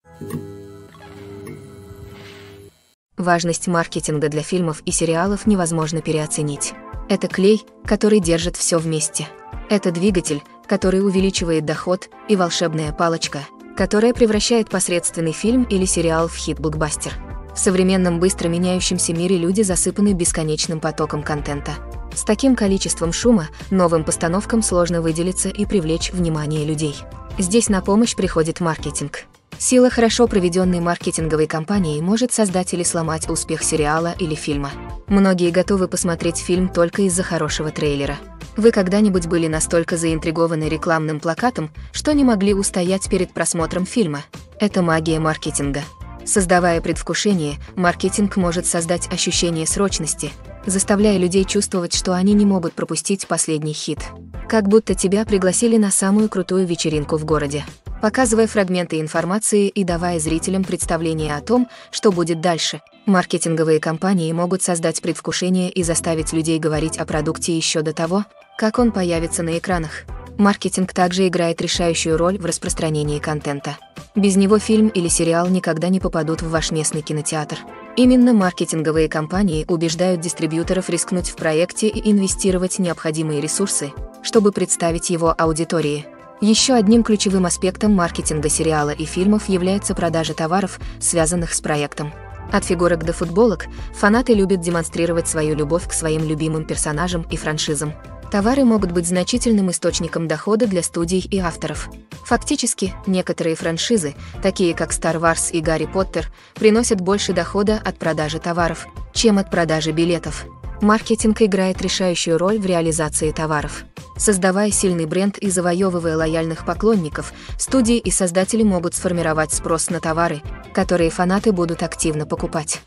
Важность маркетинга для фильмов и сериалов невозможно переоценить. Это клей, который держит все вместе. Это двигатель, который увеличивает доход, и волшебная палочка, которая превращает посредственный фильм или сериал в хит-блокбастер. В современном быстро меняющемся мире люди засыпаны бесконечным потоком контента. С таким количеством шума новым постановкам сложно выделиться и привлечь внимание людей. Здесь на помощь приходит маркетинг. Сила хорошо проведенной маркетинговой кампании может создать или сломать успех сериала или фильма. Многие готовы посмотреть фильм только из-за хорошего трейлера. Вы когда-нибудь были настолько заинтригованы рекламным плакатом, что не могли устоять перед просмотром фильма? Это магия маркетинга. Создавая предвкушение, маркетинг может создать ощущение срочности, заставляя людей чувствовать, что они не могут пропустить последний хит. Как будто тебя пригласили на самую крутую вечеринку в городе. Показывая фрагменты информации и давая зрителям представление о том, что будет дальше, маркетинговые компании могут создать предвкушение и заставить людей говорить о продукте еще до того, как он появится на экранах. Маркетинг также играет решающую роль в распространении контента. Без него фильм или сериал никогда не попадут в ваш местный кинотеатр. Именно маркетинговые компании убеждают дистрибьюторов рискнуть в проекте и инвестировать необходимые ресурсы, чтобы представить его аудитории. Еще одним ключевым аспектом маркетинга сериала и фильмов является продажа товаров, связанных с проектом. От фигурок до футболок фанаты любят демонстрировать свою любовь к своим любимым персонажам и франшизам. Товары могут быть значительным источником дохода для студий и авторов. Фактически, некоторые франшизы, такие как Star Wars и Гарри Поттер, приносят больше дохода от продажи товаров, чем от продажи билетов. Маркетинг играет решающую роль в реализации товаров. Создавая сильный бренд и завоевывая лояльных поклонников, студии и создатели могут сформировать спрос на товары, которые фанаты будут активно покупать.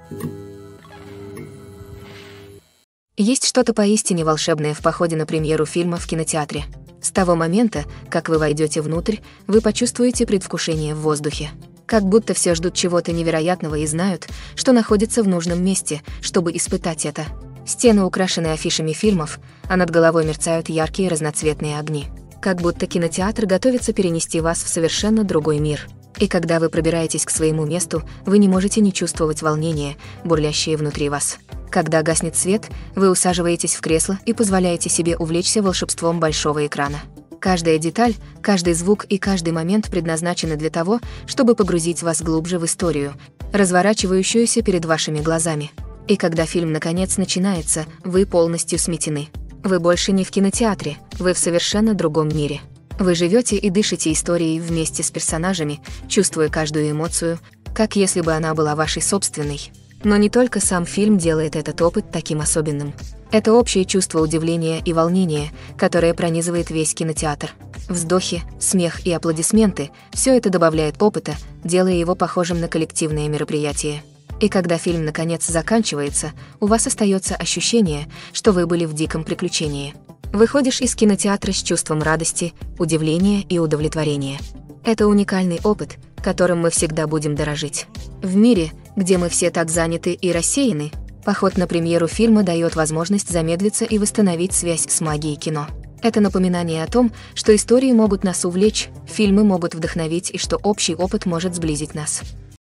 Есть что-то поистине волшебное в походе на премьеру фильма в кинотеатре. С того момента, как вы войдете внутрь, вы почувствуете предвкушение в воздухе. Как будто все ждут чего-то невероятного и знают, что находится в нужном месте, чтобы испытать это. Стены украшены афишами фильмов, а над головой мерцают яркие разноцветные огни. Как будто кинотеатр готовится перенести вас в совершенно другой мир. И когда вы пробираетесь к своему месту, вы не можете не чувствовать волнения, бурлящее внутри вас. Когда гаснет свет, вы усаживаетесь в кресло и позволяете себе увлечься волшебством большого экрана. Каждая деталь, каждый звук и каждый момент предназначены для того, чтобы погрузить вас глубже в историю, разворачивающуюся перед вашими глазами. И когда фильм наконец начинается, вы полностью сметены. Вы больше не в кинотеатре, вы в совершенно другом мире. Вы живете и дышите историей вместе с персонажами, чувствуя каждую эмоцию, как если бы она была вашей собственной. Но не только сам фильм делает этот опыт таким особенным. Это общее чувство удивления и волнения, которое пронизывает весь кинотеатр. Вздохи, смех и аплодисменты – все это добавляет опыта, делая его похожим на коллективное мероприятие. И когда фильм наконец заканчивается, у вас остается ощущение, что вы были в диком приключении. Выходишь из кинотеатра с чувством радости, удивления и удовлетворения. Это уникальный опыт, которым мы всегда будем дорожить. В мире, где мы все так заняты и рассеяны, поход на премьеру фильма дает возможность замедлиться и восстановить связь с магией кино. Это напоминание о том, что истории могут нас увлечь, фильмы могут вдохновить и что общий опыт может сблизить нас.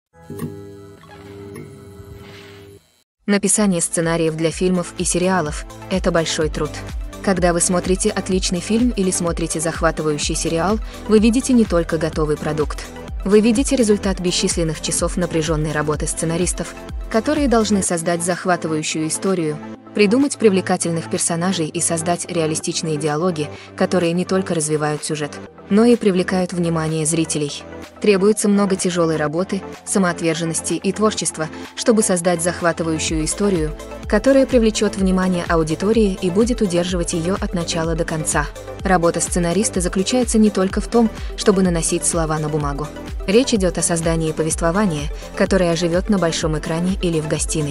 Написание сценариев для фильмов и сериалов – это большой труд. Когда вы смотрите отличный фильм или смотрите захватывающий сериал, вы видите не только готовый продукт. Вы видите результат бесчисленных часов напряженной работы сценаристов, которые должны создать захватывающую историю, придумать привлекательных персонажей и создать реалистичные диалоги, которые не только развивают сюжет, но и привлекают внимание зрителей. Требуется много тяжелой работы, самоотверженности и творчества, чтобы создать захватывающую историю, которая привлечет внимание аудитории и будет удерживать ее от начала до конца. Работа сценариста заключается не только в том, чтобы наносить слова на бумагу. Речь идет о создании повествования, которое оживет на большом экране или в гостиной.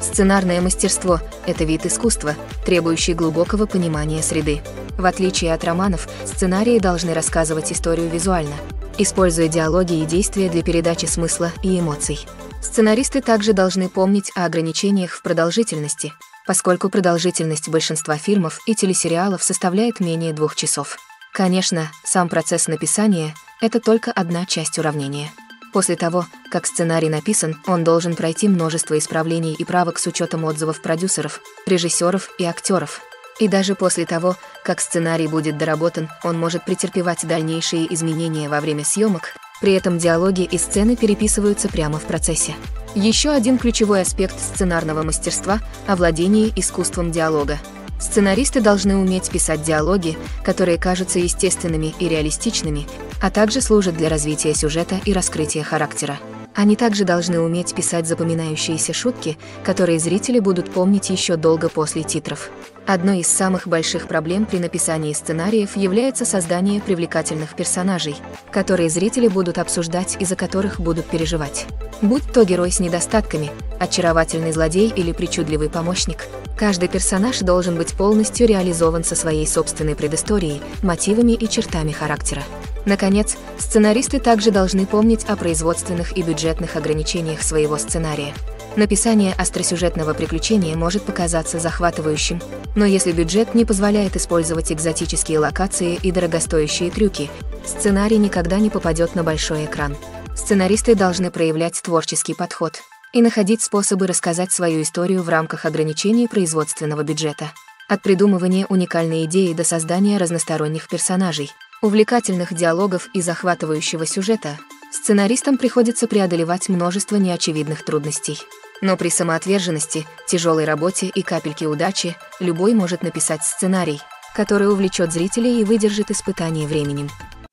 Сценарное мастерство – это вид искусства, требующий глубокого понимания среды. В отличие от романов, сценарии должны рассказывать историю визуально, используя диалоги и действия для передачи смысла и эмоций. Сценаристы также должны помнить о ограничениях в продолжительности, поскольку продолжительность большинства фильмов и телесериалов составляет менее двух часов. Конечно, сам процесс написания – это только одна часть уравнения. После того, как сценарий написан, он должен пройти множество исправлений и правок с учетом отзывов продюсеров, режиссеров и актеров. И даже после того, как сценарий будет доработан, он может претерпевать дальнейшие изменения во время съемок, при этом диалоги и сцены переписываются прямо в процессе. Еще один ключевой аспект сценарного мастерства – овладение искусством диалога. Сценаристы должны уметь писать диалоги, которые кажутся естественными и реалистичными, а также служат для развития сюжета и раскрытия характера. Они также должны уметь писать запоминающиеся шутки, которые зрители будут помнить еще долго после титров. Одной из самых больших проблем при написании сценариев является создание привлекательных персонажей, которые зрители будут обсуждать и за которых будут переживать. Будь то герой с недостатками, очаровательный злодей или причудливый помощник, каждый персонаж должен быть полностью реализован со своей собственной предысторией, мотивами и чертами характера. Наконец, сценаристы также должны помнить о производственных и бюджетных ограничениях своего сценария. Написание остросюжетного приключения может показаться захватывающим, но если бюджет не позволяет использовать экзотические локации и дорогостоящие трюки, сценарий никогда не попадет на большой экран. Сценаристы должны проявлять творческий подход и находить способы рассказать свою историю в рамках ограничений производственного бюджета. От придумывания уникальной идеи до создания разносторонних персонажей, увлекательных диалогов и захватывающего сюжета, сценаристам приходится преодолевать множество неочевидных трудностей. Но при самоотверженности, тяжелой работе и капельке удачи любой может написать сценарий, который увлечет зрителей и выдержит испытание временем.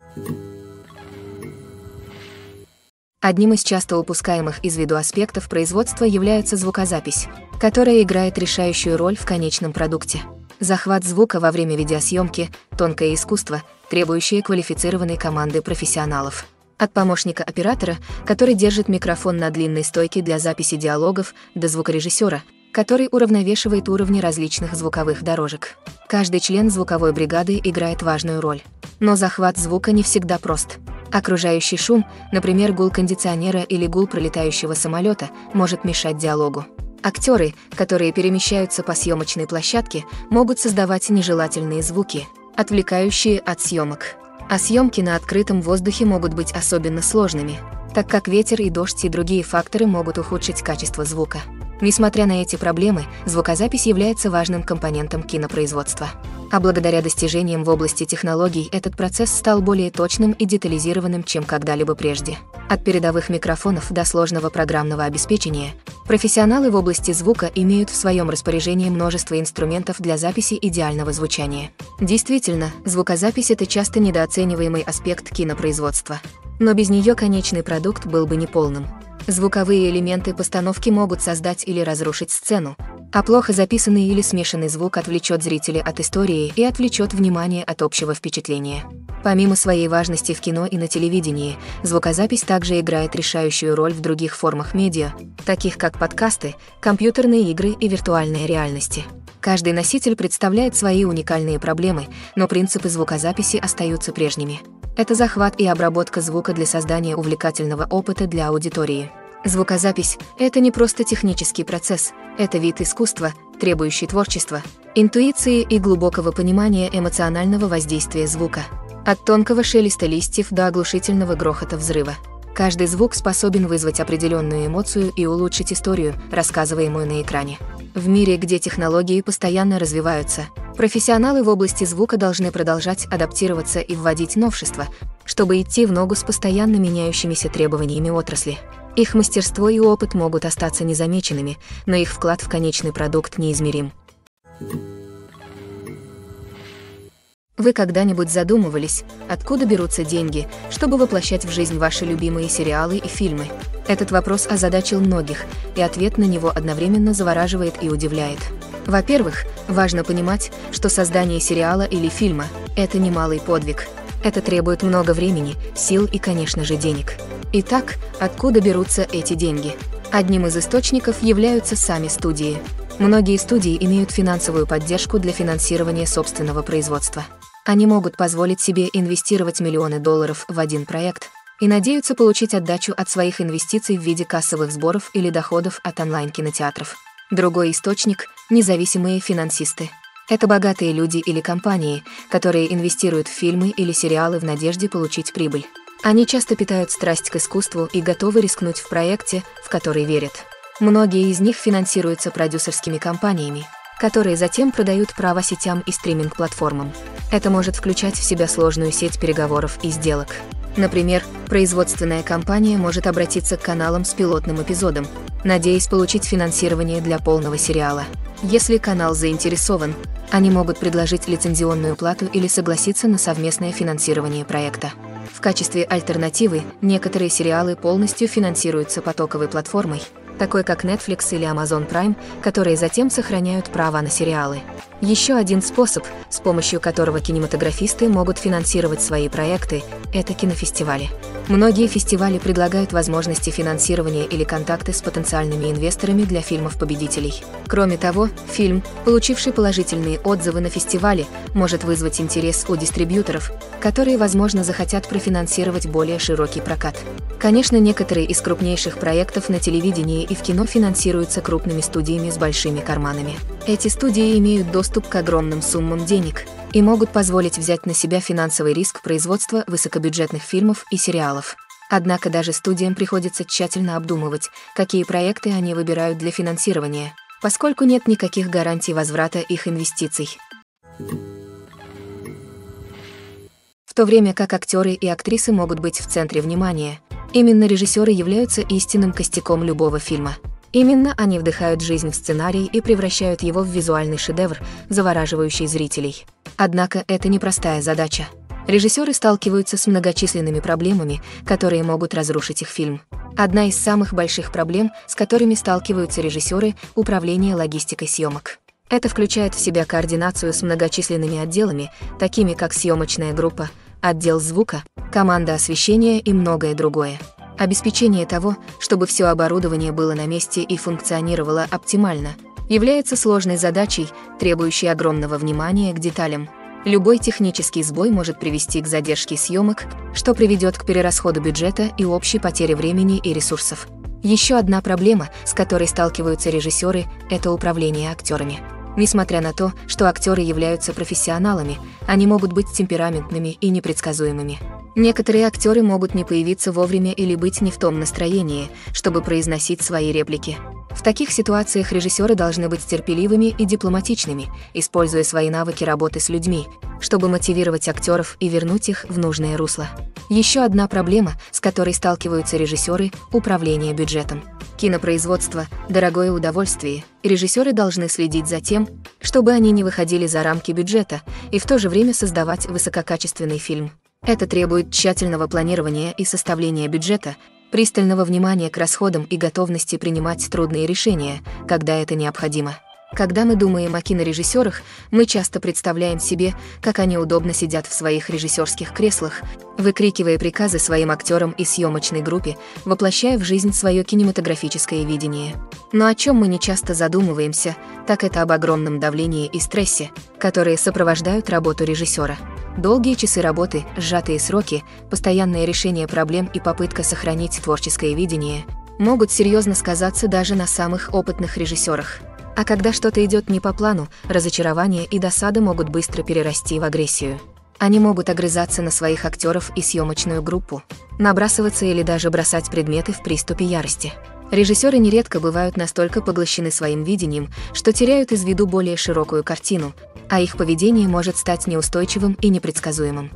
Одним из часто упускаемых из виду аспектов производства является звукозапись, которая играет решающую роль в конечном продукте. Захват звука во время видеосъемки – тонкое искусство, требующее квалифицированной команды профессионалов. От помощника оператора, который держит микрофон на длинной стойке для записи диалогов, до звукорежиссера, который уравновешивает уровни различных звуковых дорожек. Каждый член звуковой бригады играет важную роль. Но захват звука не всегда прост. Окружающий шум, например, гул кондиционера или гул пролетающего самолета, может мешать диалогу. Актеры, которые перемещаются по съемочной площадке, могут создавать нежелательные звуки, отвлекающие от съемок. А съемки на открытом воздухе могут быть особенно сложными, так как ветер и дождь и другие факторы могут ухудшить качество звука. Несмотря на эти проблемы, звукозапись является важным компонентом кинопроизводства. А благодаря достижениям в области технологий этот процесс стал более точным и детализированным, чем когда-либо прежде. От передовых микрофонов до сложного программного обеспечения, профессионалы в области звука имеют в своем распоряжении множество инструментов для записи идеального звучания. Действительно, звукозапись – это часто недооцениваемый аспект кинопроизводства. Но без нее конечный продукт был бы неполным. Звуковые элементы постановки могут создать или разрушить сцену, а плохо записанный или смешанный звук отвлечет зрителя от истории и отвлечет внимание от общего впечатления. Помимо своей важности в кино и на телевидении, звукозапись также играет решающую роль в других формах медиа, таких как подкасты, компьютерные игры и виртуальная реальность. Каждый носитель представляет свои уникальные проблемы, но принципы звукозаписи остаются прежними. Это захват и обработка звука для создания увлекательного опыта для аудитории. Звукозапись – это не просто технический процесс, это вид искусства, требующий творчества, интуиции и глубокого понимания эмоционального воздействия звука. От тонкого шелеста листьев до оглушительного грохота взрыва. Каждый звук способен вызвать определенную эмоцию и улучшить историю, рассказываемую на экране. В мире, где технологии постоянно развиваются, профессионалы в области звука должны продолжать адаптироваться и вводить новшества, чтобы идти в ногу с постоянно меняющимися требованиями отрасли. Их мастерство и опыт могут остаться незамеченными, но их вклад в конечный продукт неизмерим. Вы когда-нибудь задумывались, откуда берутся деньги, чтобы воплощать в жизнь ваши любимые сериалы и фильмы? Этот вопрос озадачил многих, и ответ на него одновременно завораживает и удивляет. Во-первых, важно понимать, что создание сериала или фильма – это немалый подвиг. Это требует много времени, сил и, конечно же, денег. Итак, откуда берутся эти деньги? Одним из источников являются сами студии. Многие студии имеют финансовую поддержку для финансирования собственного производства. Они могут позволить себе инвестировать миллионы долларов в один проект и надеются получить отдачу от своих инвестиций в виде кассовых сборов или доходов от онлайн-кинотеатров. Другой источник – независимые финансисты. Это богатые люди или компании, которые инвестируют в фильмы или сериалы в надежде получить прибыль. Они часто питают страсть к искусству и готовы рискнуть в проекте, в который верят. Многие из них финансируются продюсерскими компаниями, которые затем продают права сетям и стриминг-платформам. Это может включать в себя сложную сеть переговоров и сделок. Например, производственная компания может обратиться к каналам с пилотным эпизодом, надеясь получить финансирование для полного сериала. Если канал заинтересован, они могут предложить лицензионную плату или согласиться на совместное финансирование проекта. В качестве альтернативы некоторые сериалы полностью финансируются потоковой платформой, такой как Netflix или Amazon Prime, которые затем сохраняют права на сериалы. Еще один способ, с помощью которого кинематографисты могут финансировать свои проекты, это кинофестивали. Многие фестивали предлагают возможности финансирования или контакты с потенциальными инвесторами для фильмов-победителей. Кроме того, фильм, получивший положительные отзывы на фестивале, может вызвать интерес у дистрибьюторов, которые, возможно, захотят профинансировать более широкий прокат. Конечно, некоторые из крупнейших проектов на телевидении и в кино финансируются крупными студиями с большими карманами. Эти студии имеют доступ к огромным суммам денег и могут позволить взять на себя финансовый риск производства высокобюджетных фильмов и сериалов. Однако даже студиям приходится тщательно обдумывать, какие проекты они выбирают для финансирования, поскольку нет никаких гарантий возврата их инвестиций. В то время как актеры и актрисы могут быть в центре внимания, именно режиссеры являются истинным костяком любого фильма. Именно они вдыхают жизнь в сценарий и превращают его в визуальный шедевр, завораживающий зрителей. Однако это непростая задача. Режиссеры сталкиваются с многочисленными проблемами, которые могут разрушить их фильм. Одна из самых больших проблем, с которыми сталкиваются режиссеры – управление логистикой съемок. Это включает в себя координацию с многочисленными отделами, такими как съемочная группа, отдел звука, команда освещения и многое другое. Обеспечение того, чтобы все оборудование было на месте и функционировало оптимально, является сложной задачей, требующей огромного внимания к деталям. Любой технический сбой может привести к задержке съемок, что приведет к перерасходу бюджета и общей потере времени и ресурсов. Еще одна проблема, с которой сталкиваются режиссеры, это управление актерами. Несмотря на то, что актеры являются профессионалами, они могут быть темпераментными и непредсказуемыми. Некоторые актеры могут не появиться вовремя или быть не в том настроении, чтобы произносить свои реплики. В таких ситуациях режиссеры должны быть терпеливыми и дипломатичными, используя свои навыки работы с людьми, чтобы мотивировать актеров и вернуть их в нужное русло. Еще одна проблема, с которой сталкиваются режиссеры – управление бюджетом. Кинопроизводство – дорогое удовольствие, и режиссеры должны следить за тем, чтобы они не выходили за рамки бюджета и в то же время создавать высококачественный фильм. Это требует тщательного планирования и составления бюджета, пристального внимания к расходам и готовности принимать трудные решения, когда это необходимо. Когда мы думаем о кинорежиссерах, мы часто представляем себе, как они удобно сидят в своих режиссерских креслах, выкрикивая приказы своим актерам и съемочной группе, воплощая в жизнь свое кинематографическое видение. Но о чем мы не часто задумываемся, так это об огромном давлении и стрессе, которые сопровождают работу режиссера. Долгие часы работы, сжатые сроки, постоянное решение проблем и попытка сохранить творческое видение могут серьезно сказаться даже на самых опытных режиссерах. А когда что-то идет не по плану, разочарование и досада могут быстро перерасти в агрессию. Они могут огрызаться на своих актеров и съемочную группу, набрасываться или даже бросать предметы в приступе ярости. Режиссеры нередко бывают настолько поглощены своим видением, что теряют из виду более широкую картину, а их поведение может стать неустойчивым и непредсказуемым.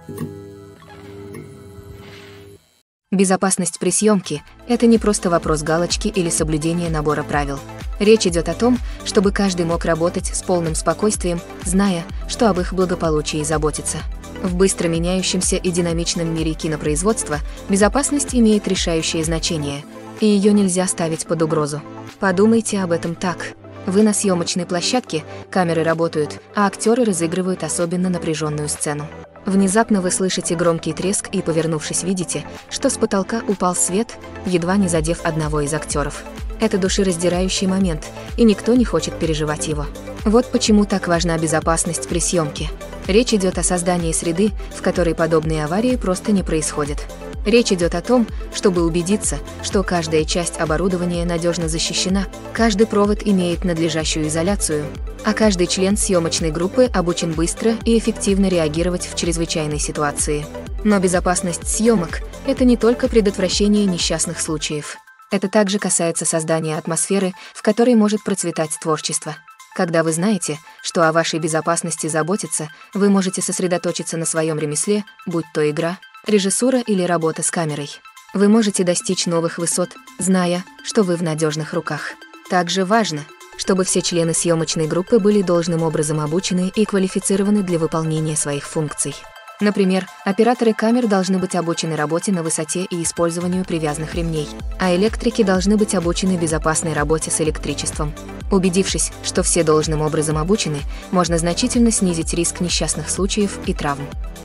Безопасность при съемке – это не просто вопрос галочки или соблюдения набора правил. Речь идет о том, чтобы каждый мог работать с полным спокойствием, зная, что об их благополучии заботится. В быстро меняющемся и динамичном мире кинопроизводства безопасность имеет решающее значение, и ее нельзя ставить под угрозу. Подумайте об этом так. Вы на съемочной площадке, камеры работают, а актеры разыгрывают особенно напряженную сцену. Внезапно вы слышите громкий треск и, повернувшись, видите, что с потолка упал свет, едва не задев одного из актеров. Это душераздирающий момент, и никто не хочет переживать его. Вот почему так важна безопасность при съемке. Речь идет о создании среды, в которой подобные аварии просто не происходят. Речь идет о том, чтобы убедиться, что каждая часть оборудования надежно защищена, каждый провод имеет надлежащую изоляцию, а каждый член съемочной группы обучен быстро и эффективно реагировать в чрезвычайной ситуации. Но безопасность съемок – это не только предотвращение несчастных случаев. Это также касается создания атмосферы, в которой может процветать творчество. Когда вы знаете, что о вашей безопасности заботятся, вы можете сосредоточиться на своем ремесле, будь то игра, режиссура или работа с камерой. Вы можете достичь новых высот, зная, что вы в надежных руках. Также важно, чтобы все члены съемочной группы были должным образом обучены и квалифицированы для выполнения своих функций. Например, операторы камер должны быть обучены работе на высоте и использованию привязанных ремней, а электрики должны быть обучены безопасной работе с электричеством. Убедившись, что все должным образом обучены, можно значительно снизить риск несчастных случаев и травм.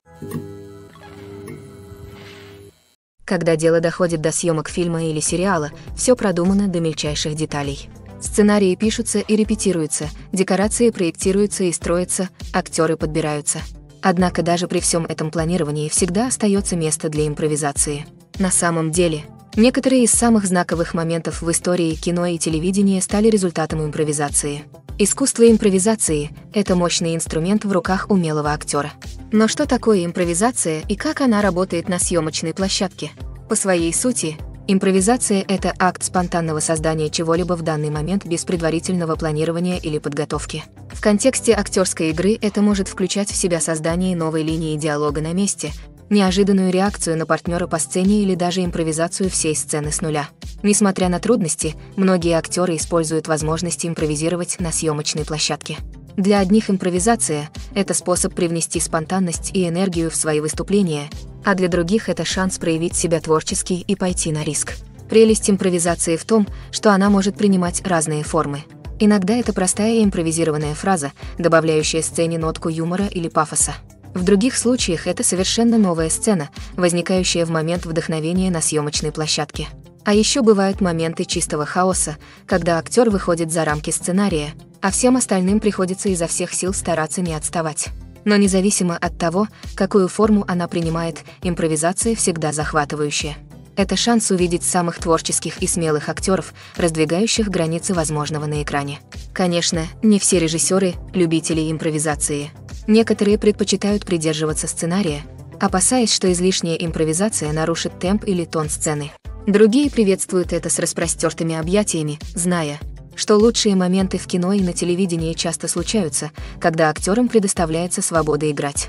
Когда дело доходит до съемок фильма или сериала, все продумано до мельчайших деталей. Сценарии пишутся и репетируются, декорации проектируются и строятся, актеры подбираются. Однако даже при всем этом планировании всегда остается место для импровизации. На самом деле, некоторые из самых знаковых моментов в истории кино и телевидения стали результатом импровизации. Искусство импровизации – это мощный инструмент в руках умелого актера. Но что такое импровизация и как она работает на съемочной площадке? По своей сути, импровизация – это акт спонтанного создания чего-либо в данный момент без предварительного планирования или подготовки. В контексте актерской игры это может включать в себя создание новой линии диалога на месте, неожиданную реакцию на партнера по сцене или даже импровизацию всей сцены с нуля. Несмотря на трудности, многие актеры используют возможность импровизировать на съемочной площадке. Для одних импровизация – это способ привнести спонтанность и энергию в свои выступления, а для других это шанс проявить себя творчески и пойти на риск. Прелесть импровизации в том, что она может принимать разные формы. Иногда это простая импровизированная фраза, добавляющая сцене нотку юмора или пафоса. В других случаях это совершенно новая сцена, возникающая в момент вдохновения на съемочной площадке. А еще бывают моменты чистого хаоса, когда актер выходит за рамки сценария, а всем остальным приходится изо всех сил стараться не отставать. Но независимо от того, какую форму она принимает, импровизация всегда захватывающая. Это шанс увидеть самых творческих и смелых актеров, раздвигающих границы возможного на экране. Конечно, не все режиссеры – любители импровизации. Некоторые предпочитают придерживаться сценария, опасаясь, что излишняя импровизация нарушит темп или тон сцены. Другие приветствуют это с распростертыми объятиями, зная, что лучшие моменты в кино и на телевидении часто случаются, когда актерам предоставляется свобода играть.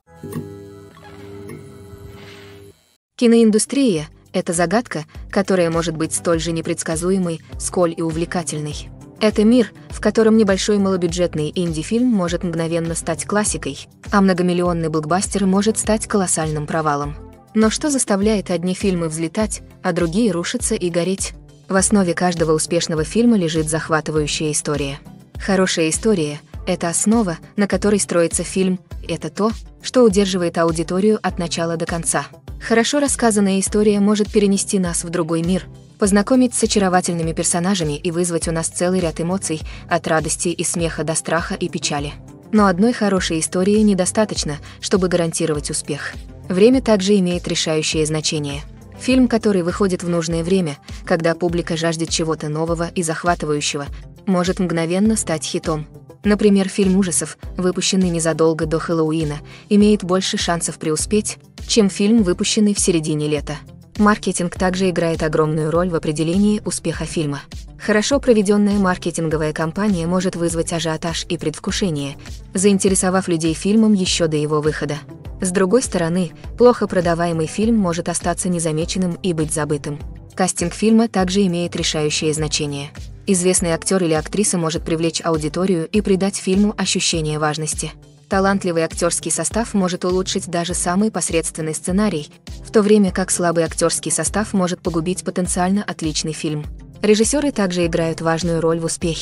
Киноиндустрия – это загадка, которая может быть столь же непредсказуемой, сколь и увлекательной. Это мир, в котором небольшой малобюджетный инди-фильм может мгновенно стать классикой, а многомиллионный блокбастер может стать колоссальным провалом. Но что заставляет одни фильмы взлетать, а другие рушиться и гореть? В основе каждого успешного фильма лежит захватывающая история. Хорошая история – это основа, на которой строится фильм, это то, что удерживает аудиторию от начала до конца. Хорошо рассказанная история может перенести нас в другой мир, познакомить с очаровательными персонажами и вызвать у нас целый ряд эмоций, от радости и смеха до страха и печали. Но одной хорошей истории недостаточно, чтобы гарантировать успех. Время также имеет решающее значение. Фильм, который выходит в нужное время, когда публика жаждет чего-то нового и захватывающего, может мгновенно стать хитом. Например, фильм ужасов, выпущенный незадолго до Хэллоуина, имеет больше шансов преуспеть, чем фильм, выпущенный в середине лета. Маркетинг также играет огромную роль в определении успеха фильма. Хорошо проведенная маркетинговая кампания может вызвать ажиотаж и предвкушение, заинтересовав людей фильмом еще до его выхода. С другой стороны, плохо продаваемый фильм может остаться незамеченным и быть забытым. Кастинг фильма также имеет решающее значение. Известный актер или актриса может привлечь аудиторию и придать фильму ощущение важности. Талантливый актерский состав может улучшить даже самый посредственный сценарий, в то время как слабый актерский состав может погубить потенциально отличный фильм. Режиссеры также играют важную роль в успехе.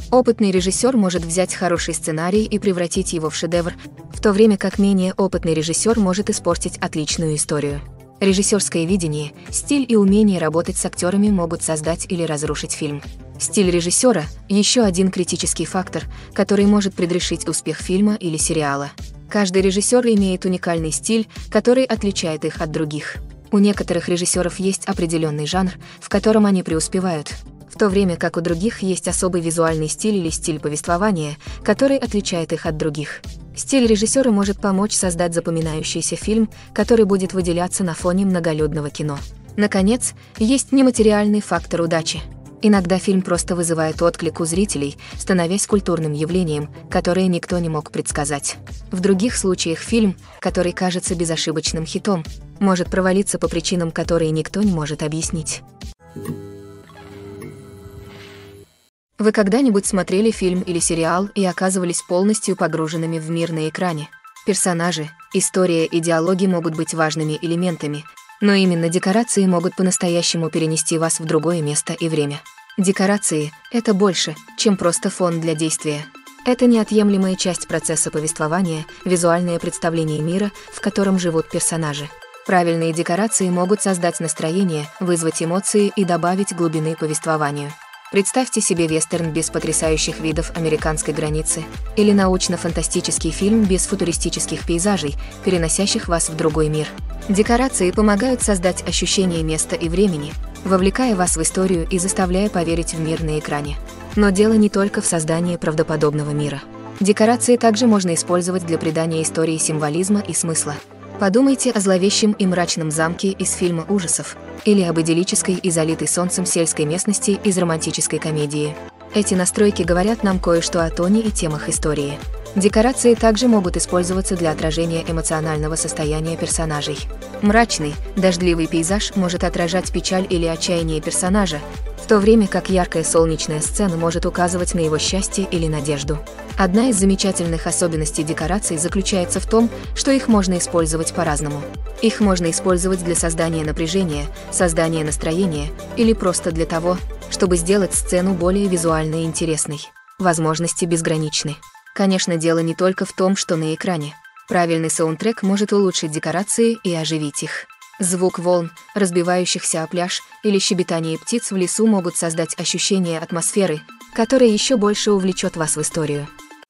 Опытный режиссер может взять хороший сценарий и превратить его в шедевр, в то время как менее опытный режиссер может испортить отличную историю. Режиссерское видение, стиль и умение работать с актерами могут создать или разрушить фильм. Стиль режиссера – еще один критический фактор, который может предрешить успех фильма или сериала. Каждый режиссер имеет уникальный стиль, который отличает их от других. У некоторых режиссеров есть определенный жанр, в котором они преуспевают, в то время как у других есть особый визуальный стиль или стиль повествования, который отличает их от других. Стиль режиссера может помочь создать запоминающийся фильм, который будет выделяться на фоне многолюдного кино. Наконец, есть нематериальный фактор удачи. Иногда фильм просто вызывает отклик у зрителей, становясь культурным явлением, которое никто не мог предсказать. В других случаях фильм, который кажется безошибочным хитом, может провалиться по причинам, которые никто не может объяснить. Вы когда-нибудь смотрели фильм или сериал и оказывались полностью погруженными в мир на экране? Персонажи, история и диалоги могут быть важными элементами, но именно декорации могут по-настоящему перенести вас в другое место и время. Декорации — это больше, чем просто фон для действия. Это неотъемлемая часть процесса повествования, визуальное представление мира, в котором живут персонажи. Правильные декорации могут создать настроение, вызвать эмоции и добавить глубины повествованию. Представьте себе вестерн без потрясающих видов американской границы или научно-фантастический фильм без футуристических пейзажей, переносящих вас в другой мир. Декорации помогают создать ощущение места и времени, вовлекая вас в историю и заставляя поверить в мир на экране. Но дело не только в создании правдоподобного мира. Декорации также можно использовать для придания истории символизма и смысла. Подумайте о зловещем и мрачном замке из фильма ужасов или об идиллической и залитой солнцем сельской местности из романтической комедии. Эти настройки говорят нам кое-что о тоне и темах истории. Декорации также могут использоваться для отражения эмоционального состояния персонажей. Мрачный, дождливый пейзаж может отражать печаль или отчаяние персонажа, в то время как яркая солнечная сцена может указывать на его счастье или надежду. Одна из замечательных особенностей декораций заключается в том, что их можно использовать по-разному. Их можно использовать для создания напряжения, создания настроения или просто для того, чтобы сделать сцену более визуально интересной. Возможности безграничны. Конечно, дело не только в том, что на экране. Правильный саундтрек может улучшить декорации и оживить их. Звук волн, разбивающихся о пляж, или щебетание птиц в лесу могут создать ощущение атмосферы, которая еще больше увлечет вас в историю.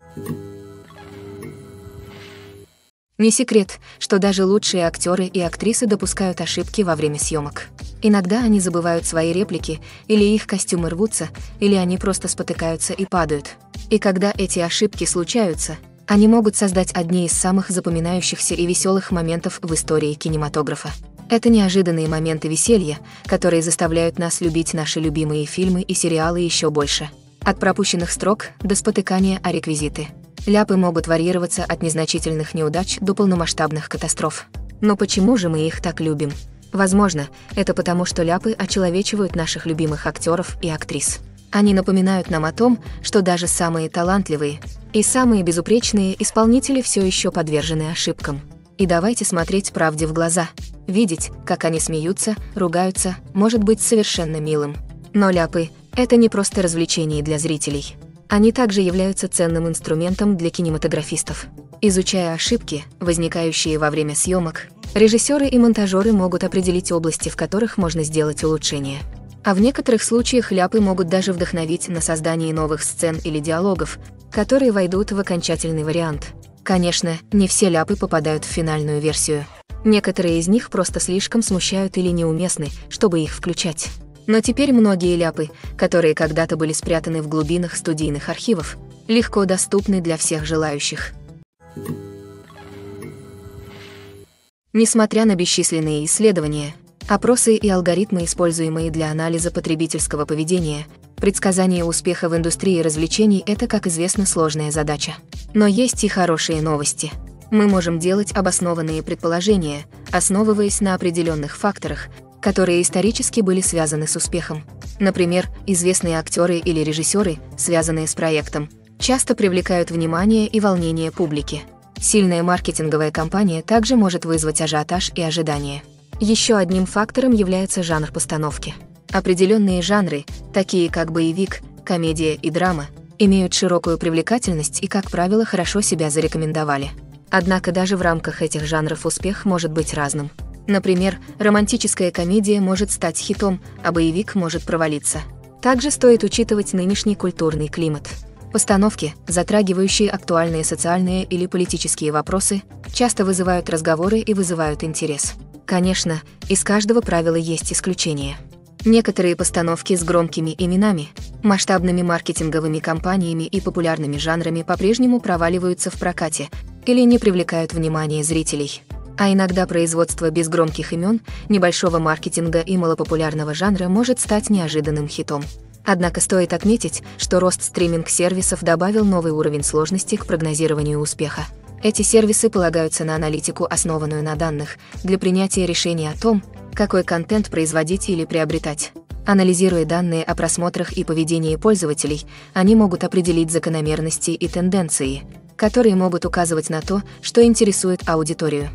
Не секрет, что даже лучшие актеры и актрисы допускают ошибки во время съемок. Иногда они забывают свои реплики, или их костюмы рвутся, или они просто спотыкаются и падают. И когда эти ошибки случаются, они могут создать одни из самых запоминающихся и веселых моментов в истории кинематографа. Это неожиданные моменты веселья, которые заставляют нас любить наши любимые фильмы и сериалы еще больше. От пропущенных строк до спотыкания о реквизиты. Ляпы могут варьироваться от незначительных неудач до полномасштабных катастроф. Но почему же мы их так любим? Возможно, это потому, что ляпы очеловечивают наших любимых актеров и актрис. Они напоминают нам о том, что даже самые талантливые и самые безупречные исполнители все еще подвержены ошибкам. И давайте смотреть правде в глаза. Видеть, как они смеются, ругаются, может быть совершенно милым. Но ляпы — это не просто развлечение для зрителей. Они также являются ценным инструментом для кинематографистов. Изучая ошибки, возникающие во время съемок, режиссеры и монтажеры могут определить области, в которых можно сделать улучшения. А в некоторых случаях ляпы могут даже вдохновить на создание новых сцен или диалогов, которые войдут в окончательный вариант. Конечно, не все ляпы попадают в финальную версию. Некоторые из них просто слишком смущают или неуместны, чтобы их включать. Но теперь многие ляпы, которые когда-то были спрятаны в глубинах студийных архивов, легко доступны для всех желающих. Несмотря на бесчисленные исследования, опросы и алгоритмы, используемые для анализа потребительского поведения, предсказание успеха в индустрии развлечений – это, как известно, сложная задача. Но есть и хорошие новости. Мы можем делать обоснованные предположения, основываясь на определенных факторах, которые исторически были связаны с успехом. Например, известные актеры или режиссеры, связанные с проектом, часто привлекают внимание и волнение публики. Сильная маркетинговая кампания также может вызвать ажиотаж и ожидания. Еще одним фактором является жанр постановки. Определенные жанры, такие как боевик, комедия и драма, имеют широкую привлекательность и, как правило, хорошо себя зарекомендовали. Однако даже в рамках этих жанров успех может быть разным. Например, романтическая комедия может стать хитом, а боевик может провалиться. Также стоит учитывать нынешний культурный климат. Постановки, затрагивающие актуальные социальные или политические вопросы, часто вызывают разговоры и вызывают интерес. Конечно, из каждого правила есть исключения. Некоторые постановки с громкими именами, масштабными маркетинговыми кампаниями и популярными жанрами по-прежнему проваливаются в прокате или не привлекают внимания зрителей. А иногда производство без громких имен, небольшого маркетинга и малопопулярного жанра может стать неожиданным хитом. Однако стоит отметить, что рост стриминг-сервисов добавил новый уровень сложности к прогнозированию успеха. Эти сервисы полагаются на аналитику, основанную на данных, для принятия решения о том, какой контент производить или приобретать. Анализируя данные о просмотрах и поведении пользователей, они могут определить закономерности и тенденции, которые могут указывать на то, что интересует аудиторию.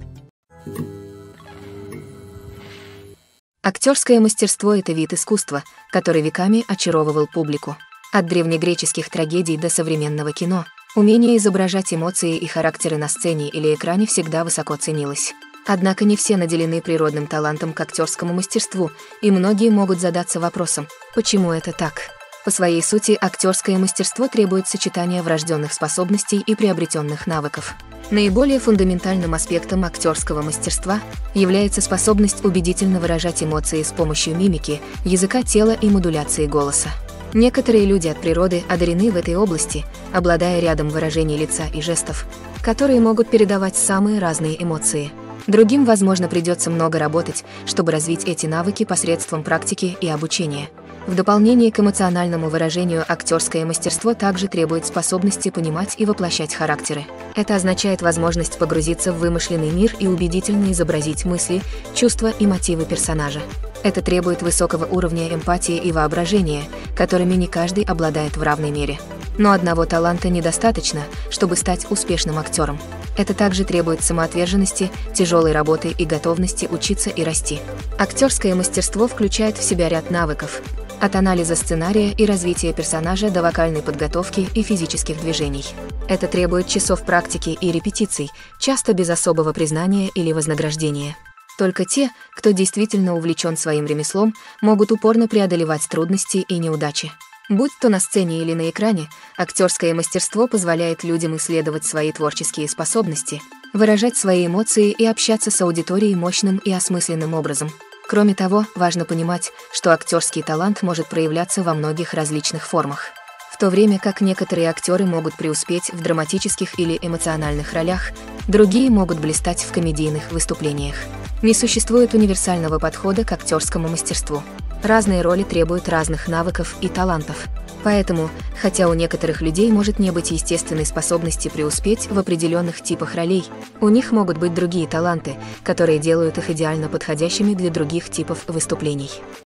Актерское мастерство – это вид искусства, который веками очаровывал публику. От древнегреческих трагедий до современного кино умение изображать эмоции и характеры на сцене или экране всегда высоко ценилось. Однако не все наделены природным талантом к актерскому мастерству, и многие могут задаться вопросом, почему это так? По своей сути, актерское мастерство требует сочетания врожденных способностей и приобретенных навыков. Наиболее фундаментальным аспектом актерского мастерства является способность убедительно выражать эмоции с помощью мимики, языка тела и модуляции голоса. Некоторые люди от природы одарены в этой области, обладая рядом выражений лица и жестов, которые могут передавать самые разные эмоции. Другим, возможно, придется много работать, чтобы развить эти навыки посредством практики и обучения. В дополнение к эмоциональному выражению, актерское мастерство также требует способности понимать и воплощать характеры. Это означает возможность погрузиться в вымышленный мир и убедительно изобразить мысли, чувства и мотивы персонажа. Это требует высокого уровня эмпатии и воображения, которыми не каждый обладает в равной мере. Но одного таланта недостаточно, чтобы стать успешным актером. Это также требует самоотверженности, тяжелой работы и готовности учиться и расти. Актерское мастерство включает в себя ряд навыков, от анализа сценария и развития персонажа до вокальной подготовки и физических движений. Это требует часов практики и репетиций, часто без особого признания или вознаграждения. Только те, кто действительно увлечен своим ремеслом, могут упорно преодолевать трудности и неудачи. Будь то на сцене или на экране, актерское мастерство позволяет людям исследовать свои творческие способности, выражать свои эмоции и общаться с аудиторией мощным и осмысленным образом. Кроме того, важно понимать, что актерский талант может проявляться во многих различных формах. В то время как некоторые актеры могут преуспеть в драматических или эмоциональных ролях, другие могут блистать в комедийных выступлениях. Не существует универсального подхода к актерскому мастерству. Разные роли требуют разных навыков и талантов. Поэтому, хотя у некоторых людей может не быть естественной способности преуспеть в определенных типах ролей, у них могут быть другие таланты, которые делают их идеально подходящими для других типов выступлений.